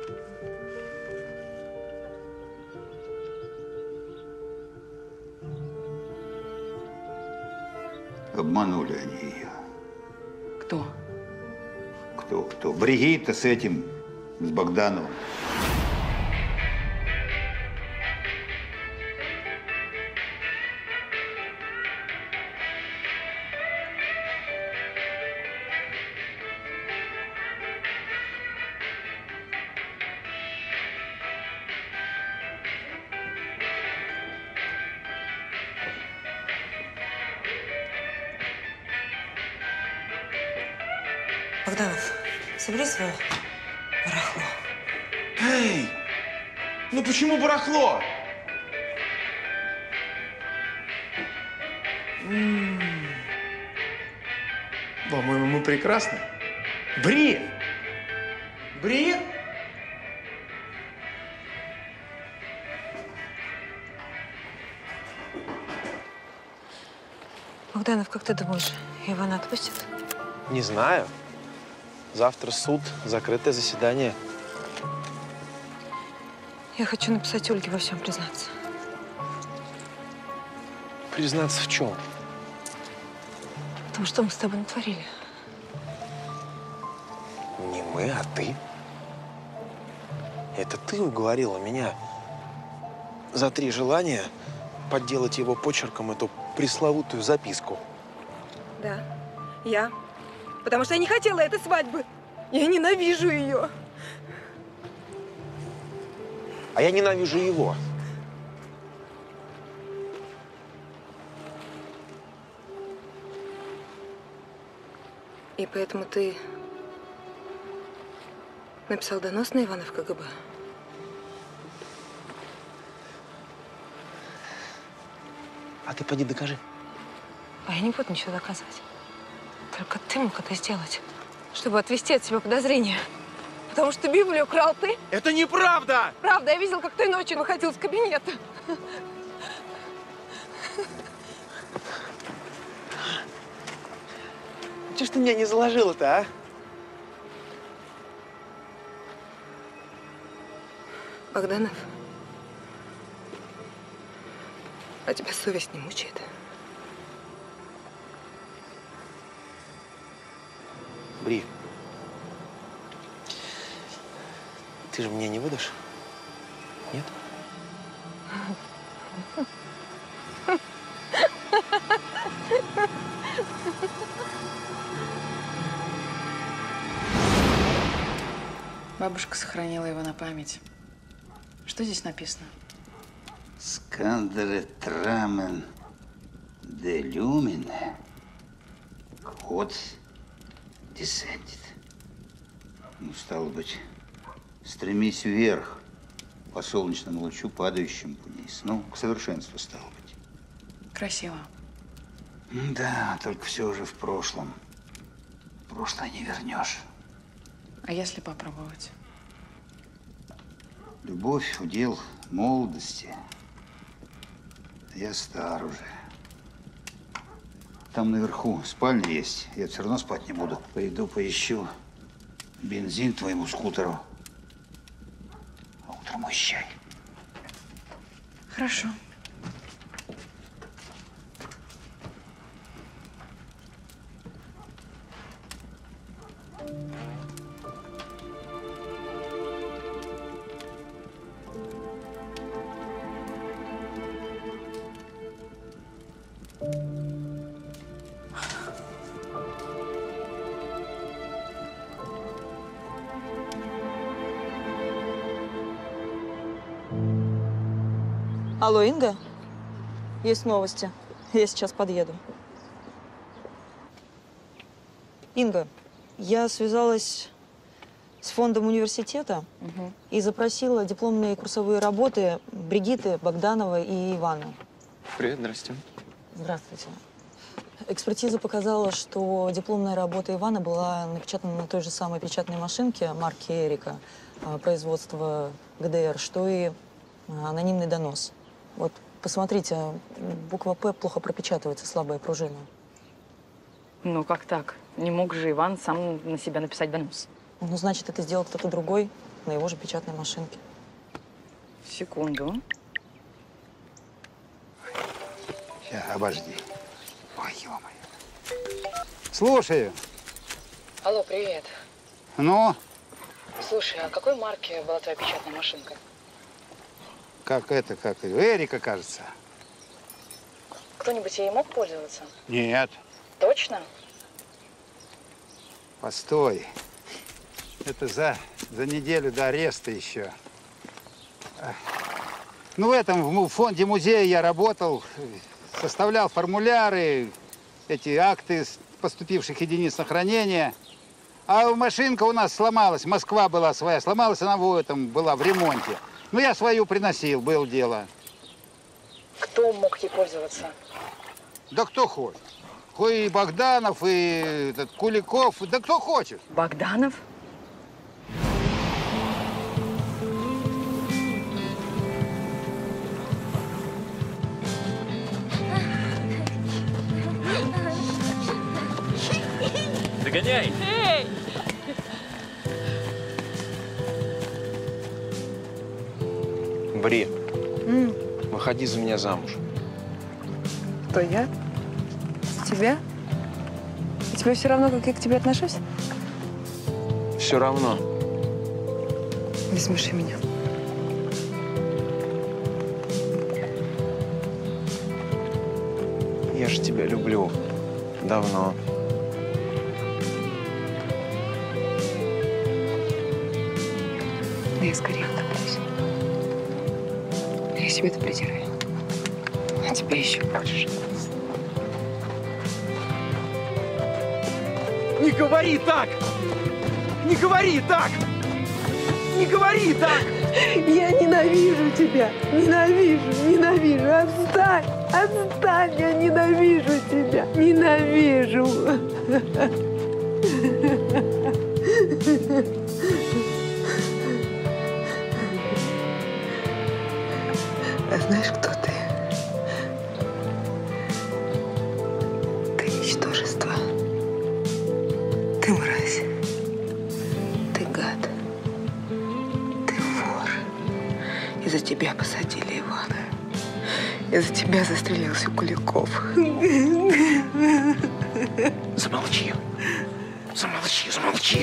Speaker 12: Обманули они ее.
Speaker 4: Кто?
Speaker 12: Кто, кто? Бригитта с этим, с Богдановым.
Speaker 5: Богданов, собери свое барахло.
Speaker 8: Эй! Ну почему барахло? М-м. По-моему, мы прекрасны. Бри! Бри!
Speaker 5: Богданов, как ты думаешь, Ивана отпустят?
Speaker 8: Не знаю. Завтра суд, закрытое заседание.
Speaker 5: Я хочу написать Ольге во всем признаться.
Speaker 8: Признаться в чем?
Speaker 5: В том, что мы с тобой натворили.
Speaker 8: Не мы, а ты. Это ты уговорила меня за три желания подделать его почерком эту пресловутую записку.
Speaker 5: Да, я. Потому что я не хотела этой свадьбы. Я ненавижу ее.
Speaker 8: А я ненавижу его.
Speaker 5: И поэтому ты написал донос на Ивана в ка гэ бэ?
Speaker 8: А ты поди докажи.
Speaker 5: А я не буду ничего доказывать. Только ты мог это сделать, чтобы отвести от себя подозрения. Потому что Библию украл ты.
Speaker 8: Это неправда!
Speaker 5: Правда, я видел, как ты ночью выходил из кабинета.
Speaker 8: Чего ж ты меня не заложила-то, а?
Speaker 5: Богданов, а тебя совесть не мучает?
Speaker 8: Бри, ты же меня не выдашь?
Speaker 6: Нет?
Speaker 4: Бабушка сохранила его на память. Что здесь написано?
Speaker 12: Скандере трамен де люмине код десцендит. Ну, стало быть, стремись вверх по солнечному лучу, падающему вниз. Ну, к совершенству, стало быть.
Speaker 4: Красиво.
Speaker 12: Да, только все уже в прошлом. Прошлое не вернешь.
Speaker 4: А если попробовать?
Speaker 12: Любовь – удел молодости. Я стар уже. Там наверху спальня есть. Я все равно спать не буду. Пойду поищу бензин твоему скутеру. А утром уезжай.
Speaker 4: Хорошо.
Speaker 15: Алло, Инга? Есть новости. Я сейчас подъеду. Инга, я связалась с фондом университета угу. и запросила дипломные курсовые работы Бригитты, Богданова и Ивана.
Speaker 6: Привет, здрасте.
Speaker 15: Здравствуйте. Экспертиза показала, что дипломная работа Ивана была напечатана на той же самой печатной машинке марки Эрика, производства ГДР, что и анонимный донос. Вот, посмотрите, буква «П» плохо пропечатывается, слабая пружина.
Speaker 11: Ну, как так? Не мог же Иван сам на себя написать донос?
Speaker 15: Ну, значит, это сделал кто-то другой на его же печатной машинке.
Speaker 11: Секунду.
Speaker 12: Сейчас, обожди. Ой, ё-моё. Слушаю.
Speaker 11: Алло, привет.
Speaker 12: Ну?
Speaker 11: Слушай, а какой марки была твоя печатная машинка?
Speaker 12: Как это, как Эрика, кажется.
Speaker 11: Кто-нибудь ей мог пользоваться?
Speaker 12: Нет.
Speaker 11: Точно?
Speaker 12: Постой. Это за, за неделю до ареста еще. Ну, в этом в фонде музея я работал, составлял формуляры, эти акты поступивших единиц на хранение. А машинка у нас сломалась, Москва была своя, сломалась она в этом, была в ремонте. Ну, я свою приносил, было дело.
Speaker 11: Кто мог ей пользоваться?
Speaker 12: Да кто хочет. И Богданов, и этот, Куликов, да кто хочет.
Speaker 11: Богданов?
Speaker 2: Догоняй!
Speaker 11: Эй!
Speaker 6: Бри,
Speaker 5: М,
Speaker 6: выходи за меня замуж.
Speaker 5: Кто, я? За тебя? И тебе все равно, как я к тебе отношусь?
Speaker 6: Все равно.
Speaker 5: Не смеши меня.
Speaker 6: Я же тебя люблю. Давно.
Speaker 5: Да я скорее утоплюсь. Я себе это придираю. А тебе еще больше.
Speaker 8: Не говори так! Не говори так! Не говори так!
Speaker 5: Я ненавижу тебя! Ненавижу, ненавижу! Отстань! Отстань! Я ненавижу тебя! Ненавижу! А знаешь, кто ты? Ты ничтожество. Ты мразь. Ты гад. Ты вор. Из-за тебя посадили Ивана. Из-за тебя застрелился Куликов.
Speaker 6: Замолчи. Замолчи, замолчи.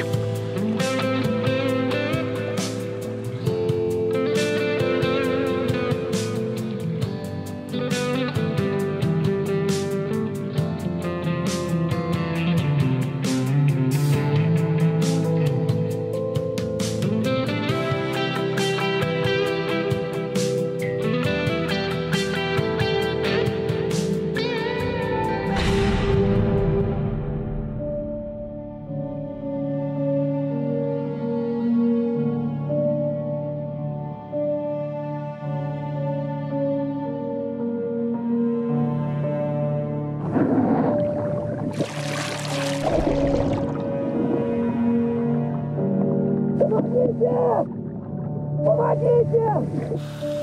Speaker 10: Помогите!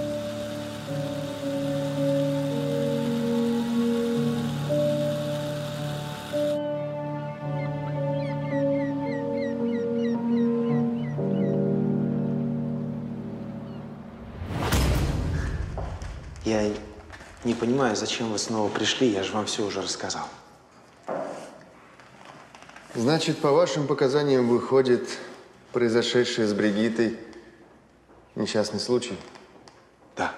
Speaker 19: Я не понимаю, зачем вы снова пришли, я же вам все уже рассказал.
Speaker 14: Значит, по вашим показаниям выходит произошедшее с Бригиттой несчастный случай?
Speaker 19: Да.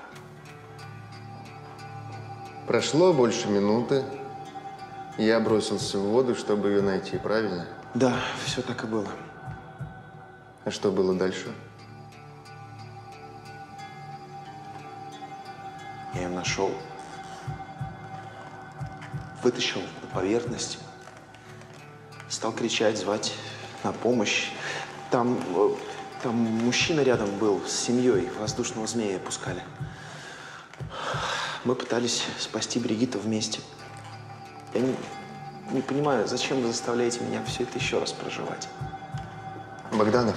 Speaker 14: Прошло больше минуты, и я бросился в воду, чтобы ее найти, правильно?
Speaker 19: Да, все так и было.
Speaker 14: А что было дальше?
Speaker 19: Я ее нашел, вытащил на поверхность, стал кричать, звать на помощь. Там, там мужчина рядом был с семьей, воздушного змея пускали. Мы пытались спасти Бригитту вместе. Я не, не понимаю, зачем вы заставляете меня все это еще раз проживать?
Speaker 14: Богданов,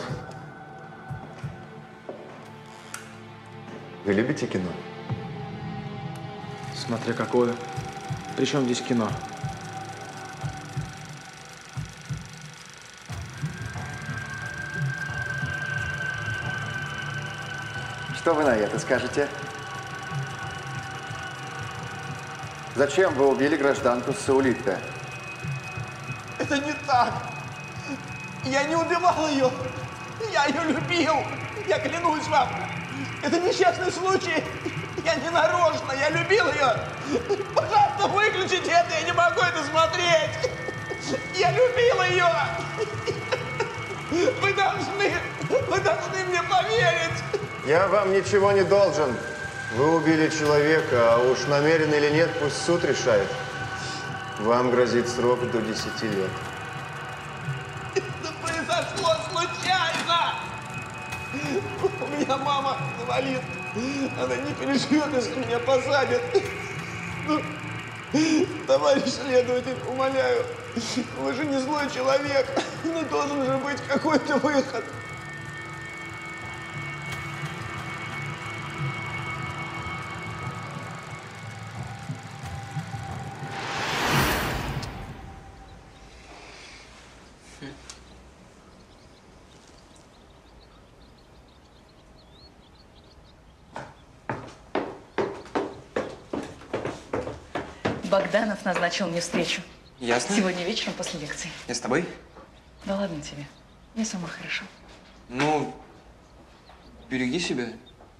Speaker 14: вы любите кино?
Speaker 8: Смотря какое. Причем здесь кино?
Speaker 14: Что вы на это скажете? Зачем вы убили гражданку Саулитте?
Speaker 8: Это не так. Я не убивал ее. Я ее любил. Я клянусь вам. Это несчастный случай. Я не нарочно. Я любил ее. Пожалуйста, выключите это. Я не могу это смотреть. Я любил ее. Вы должны, вы должны мне поверить.
Speaker 14: Я вам ничего не должен. Вы убили человека, а уж намерен или нет, пусть суд решает. Вам грозит срок до десяти лет.
Speaker 8: Это произошло случайно. У меня мама инвалид. Она не переживет, если меня посадят. Ну, товарищ следователь, умоляю, вы же не злой человек. Ну, должен же быть какой-то выход.
Speaker 11: Богданов назначил мне встречу.
Speaker 19: Ясно.
Speaker 11: Сегодня вечером после лекции.
Speaker 19: Я с тобой?
Speaker 11: Да ладно тебе. Я сама хорошо.
Speaker 19: Ну, береги себя.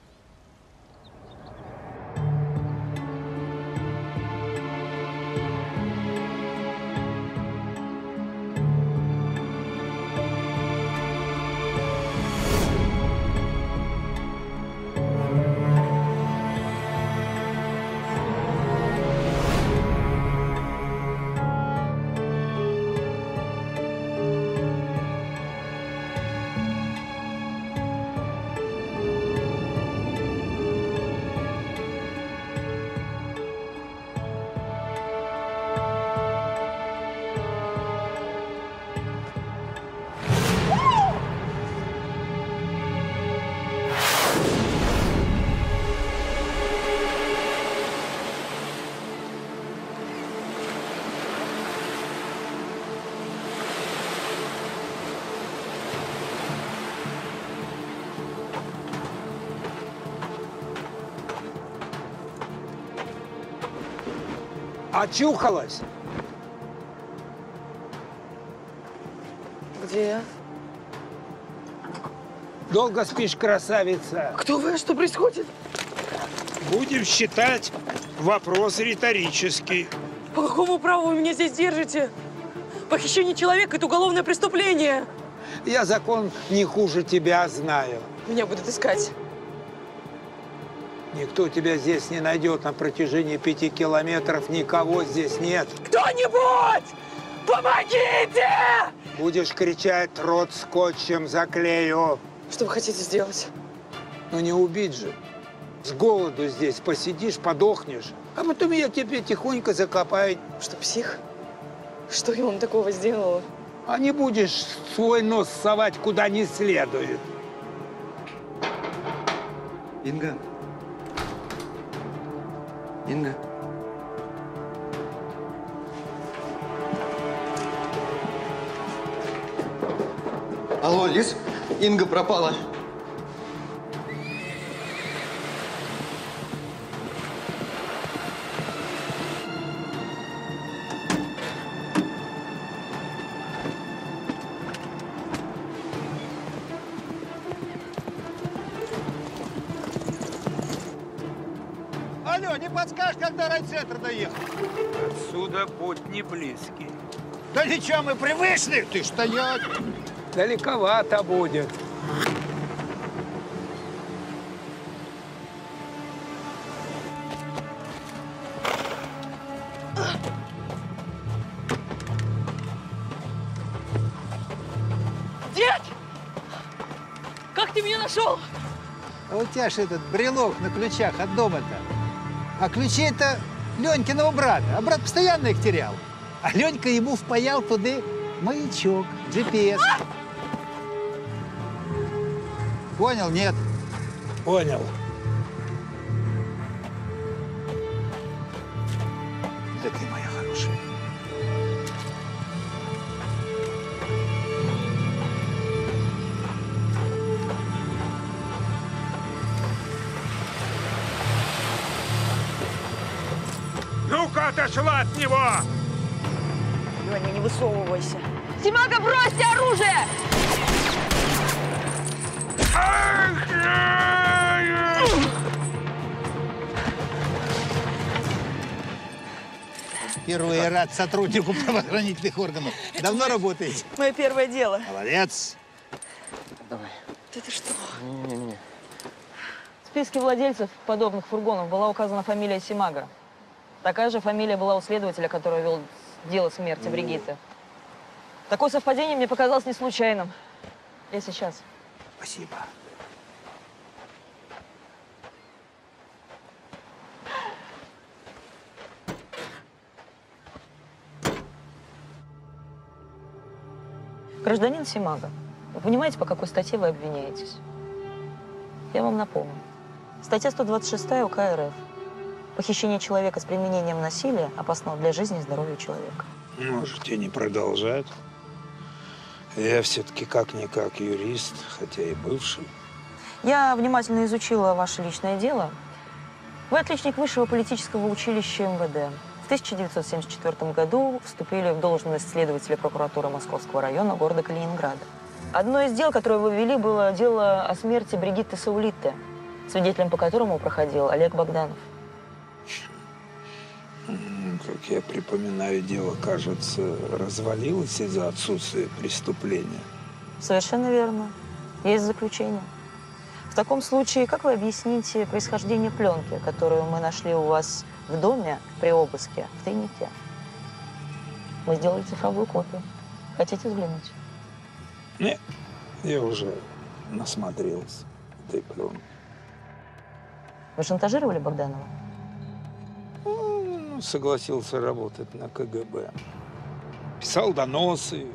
Speaker 17: Очухалась?
Speaker 18: Где?
Speaker 17: Долго спишь, красавица?
Speaker 18: Кто вы? Что происходит?
Speaker 17: Будем считать вопрос риторический.
Speaker 18: По какому праву вы меня здесь держите? Похищение человека – это уголовное преступление.
Speaker 17: Я закон не хуже тебя знаю.
Speaker 18: Меня будут искать.
Speaker 17: Никто тебя здесь не найдет на протяжении пяти километров. Никого здесь нет.
Speaker 18: Кто-нибудь! Помогите!
Speaker 17: Будешь кричать, рот скотчем заклею.
Speaker 18: Что вы хотите сделать?
Speaker 17: Ну не убить же. С голоду здесь посидишь, подохнешь.
Speaker 12: А потом я тебе тихонько закопаю.
Speaker 18: Что, псих? Что я вам такого сделала?
Speaker 12: А не будешь свой нос совать куда не следует.
Speaker 7: Инга. Инга. Алло, Лиз, Инга пропала.
Speaker 12: Алло, не подскажешь, когда райцентр доехал? Отсюда путь не близкий. Да ничего, мы привычны, ты стоять. Далековато будет.
Speaker 18: Дед! Как ты меня нашел?
Speaker 12: А у тебя же этот брелок на ключах от дома-то. А ключи это Ленькиного брата. А брат постоянно их терял. А Ленька ему впаял туда маячок, джи пи эс. Понял, нет? Понял. Да ты моя хорошая.
Speaker 20: Ну-ка, отошла от него!
Speaker 18: Леня, не высовывайся. Симага, бросьте оружие!
Speaker 12: Первый рад сотруднику правоохранительных органов. Давно работаете?
Speaker 18: Мое первое дело.
Speaker 12: Молодец.
Speaker 13: Давай.
Speaker 18: Да ты что?
Speaker 13: Не-не-не.
Speaker 15: В списке владельцев подобных фургонов была указана фамилия Симага. Такая же фамилия была у следователя, который вел дело смерти Бригитты. Такое совпадение мне показалось не случайным. Я сейчас.
Speaker 12: Спасибо.
Speaker 15: Гражданин Симага, вы понимаете, по какой статье вы обвиняетесь? Я вам напомню. Статья сто двадцать шесть УК РФ. Похищение человека с применением насилия опасного для жизни и здоровья человека.
Speaker 12: Можете не продолжать. Я все-таки как-никак юрист, хотя и бывший.
Speaker 15: Я внимательно изучила ваше личное дело. Вы отличник высшего политического училища эм вэ дэ. В тысяча девятьсот семьдесят четвёртом году вступили в должность следователя прокуратуры Московского района города Калининграда. Одно из дел, которое вы вели, было дело о смерти Бригитты Саулитте, свидетелем по которому проходил Олег Богданов.
Speaker 12: Как я припоминаю, дело, кажется, развалилось из-за отсутствия преступления.
Speaker 15: Совершенно верно. Есть заключение. В таком случае, как вы объясните происхождение пленки, которую мы нашли у вас в доме при обыске в тайнике? Мы сделали цифровую копию. Хотите взглянуть?
Speaker 12: Нет, я уже насмотрелся этой пленки.
Speaker 15: Вы шантажировали Богданова?
Speaker 12: Ну, согласился работать на ка гэ бэ. Писал доносы.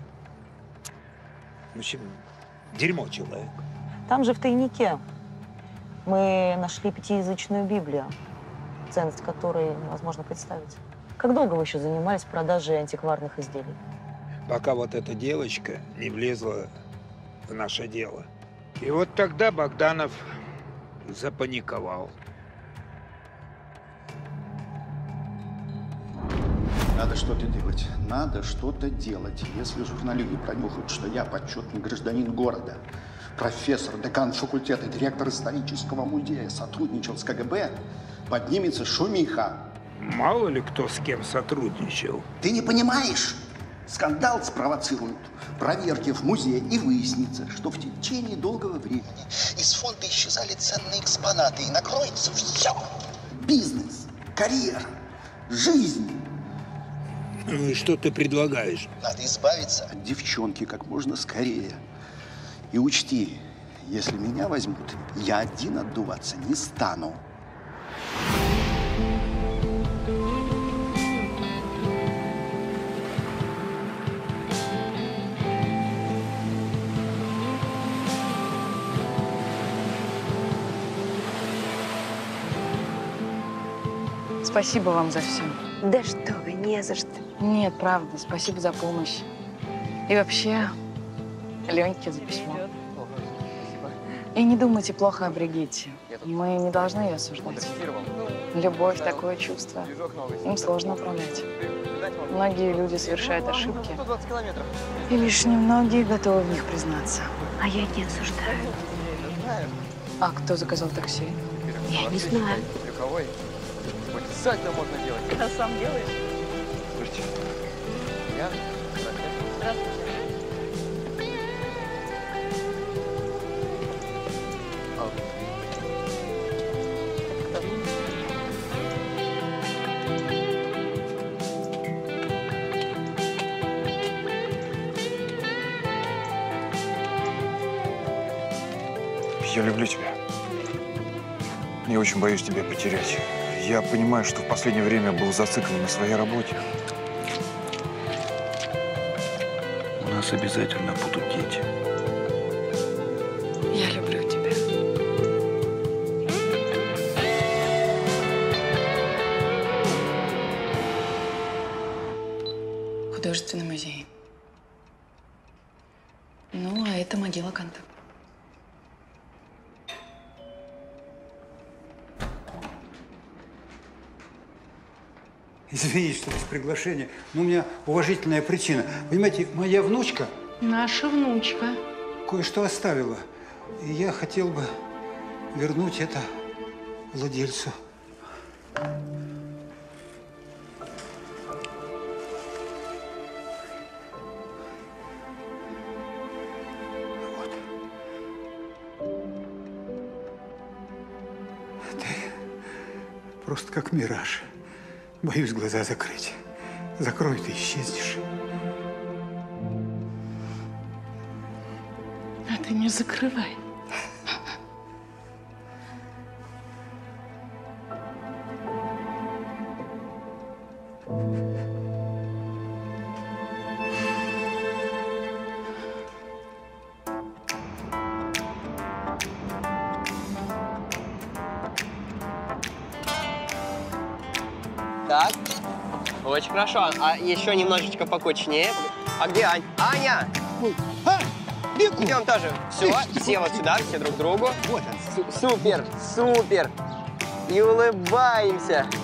Speaker 12: В общем, дерьмо человек.
Speaker 15: Там же в тайнике мы нашли пятиязычную Библию, ценность которой невозможно представить. Как долго вы еще занимались продажей антикварных изделий?
Speaker 12: Пока вот эта девочка не влезла в наше дело. И вот тогда Богданов запаниковал.
Speaker 16: Надо что-то делать. Надо что-то делать. Если журналюги пронюхают, что я почетный гражданин города, профессор, декан факультета, директор исторического музея, сотрудничал с ка гэ бэ, поднимется шумиха.
Speaker 12: Мало ли кто с кем сотрудничал.
Speaker 16: Ты не понимаешь? Скандал спровоцируют, проверки в музее, и выяснится, что в течение долгого времени из фонда исчезали ценные экспонаты, и накроется все. Бизнес, карьера, жизнь.
Speaker 12: Ну и что ты предлагаешь?
Speaker 16: Надо избавиться от девчонки как можно скорее. И учти, если меня возьмут, я один отдуваться не стану.
Speaker 11: спасибо вам за все.
Speaker 21: Да что вы, не за что.
Speaker 11: Нет, правда, спасибо за помощь. И вообще, Леньке за письмо. И не думайте плохо о Бригитте. Мы не должны ее осуждать. Любовь – такое чувство. Им сложно управлять. Многие люди совершают ошибки. И лишь немногие готовы в них признаться.
Speaker 21: А я не осуждаю.
Speaker 11: А кто заказал такси?
Speaker 21: Я не знаю.
Speaker 13: Обязательно можно делать.
Speaker 11: А сам делаешь?
Speaker 13: Слушайте, я...
Speaker 11: Здравствуйте.
Speaker 3: Я люблю тебя. Я очень боюсь тебя потерять. Я понимаю, что в последнее время был зациклен на своей работе.
Speaker 19: У нас обязательно будут дети.
Speaker 11: Я люблю тебя. Художественный музей. Ну, а это могила Канта.
Speaker 12: Извините, что без приглашения, но у меня уважительная причина. Понимаете, моя внучка…
Speaker 4: Наша внучка.
Speaker 12: Кое-что оставила. И я хотел бы вернуть это владельцу. Вот. Ты просто как мираж. Боюсь глаза закрыть. Закрой, ты исчезнешь.
Speaker 4: А ты не закрывай.
Speaker 13: Так, очень хорошо. А еще немножечко покучнее. А где Ань? Аня!
Speaker 12: А,
Speaker 13: идем тоже. Все, все вот сюда, все друг к другу.
Speaker 12: Вот
Speaker 13: он. Супер, супер. И улыбаемся.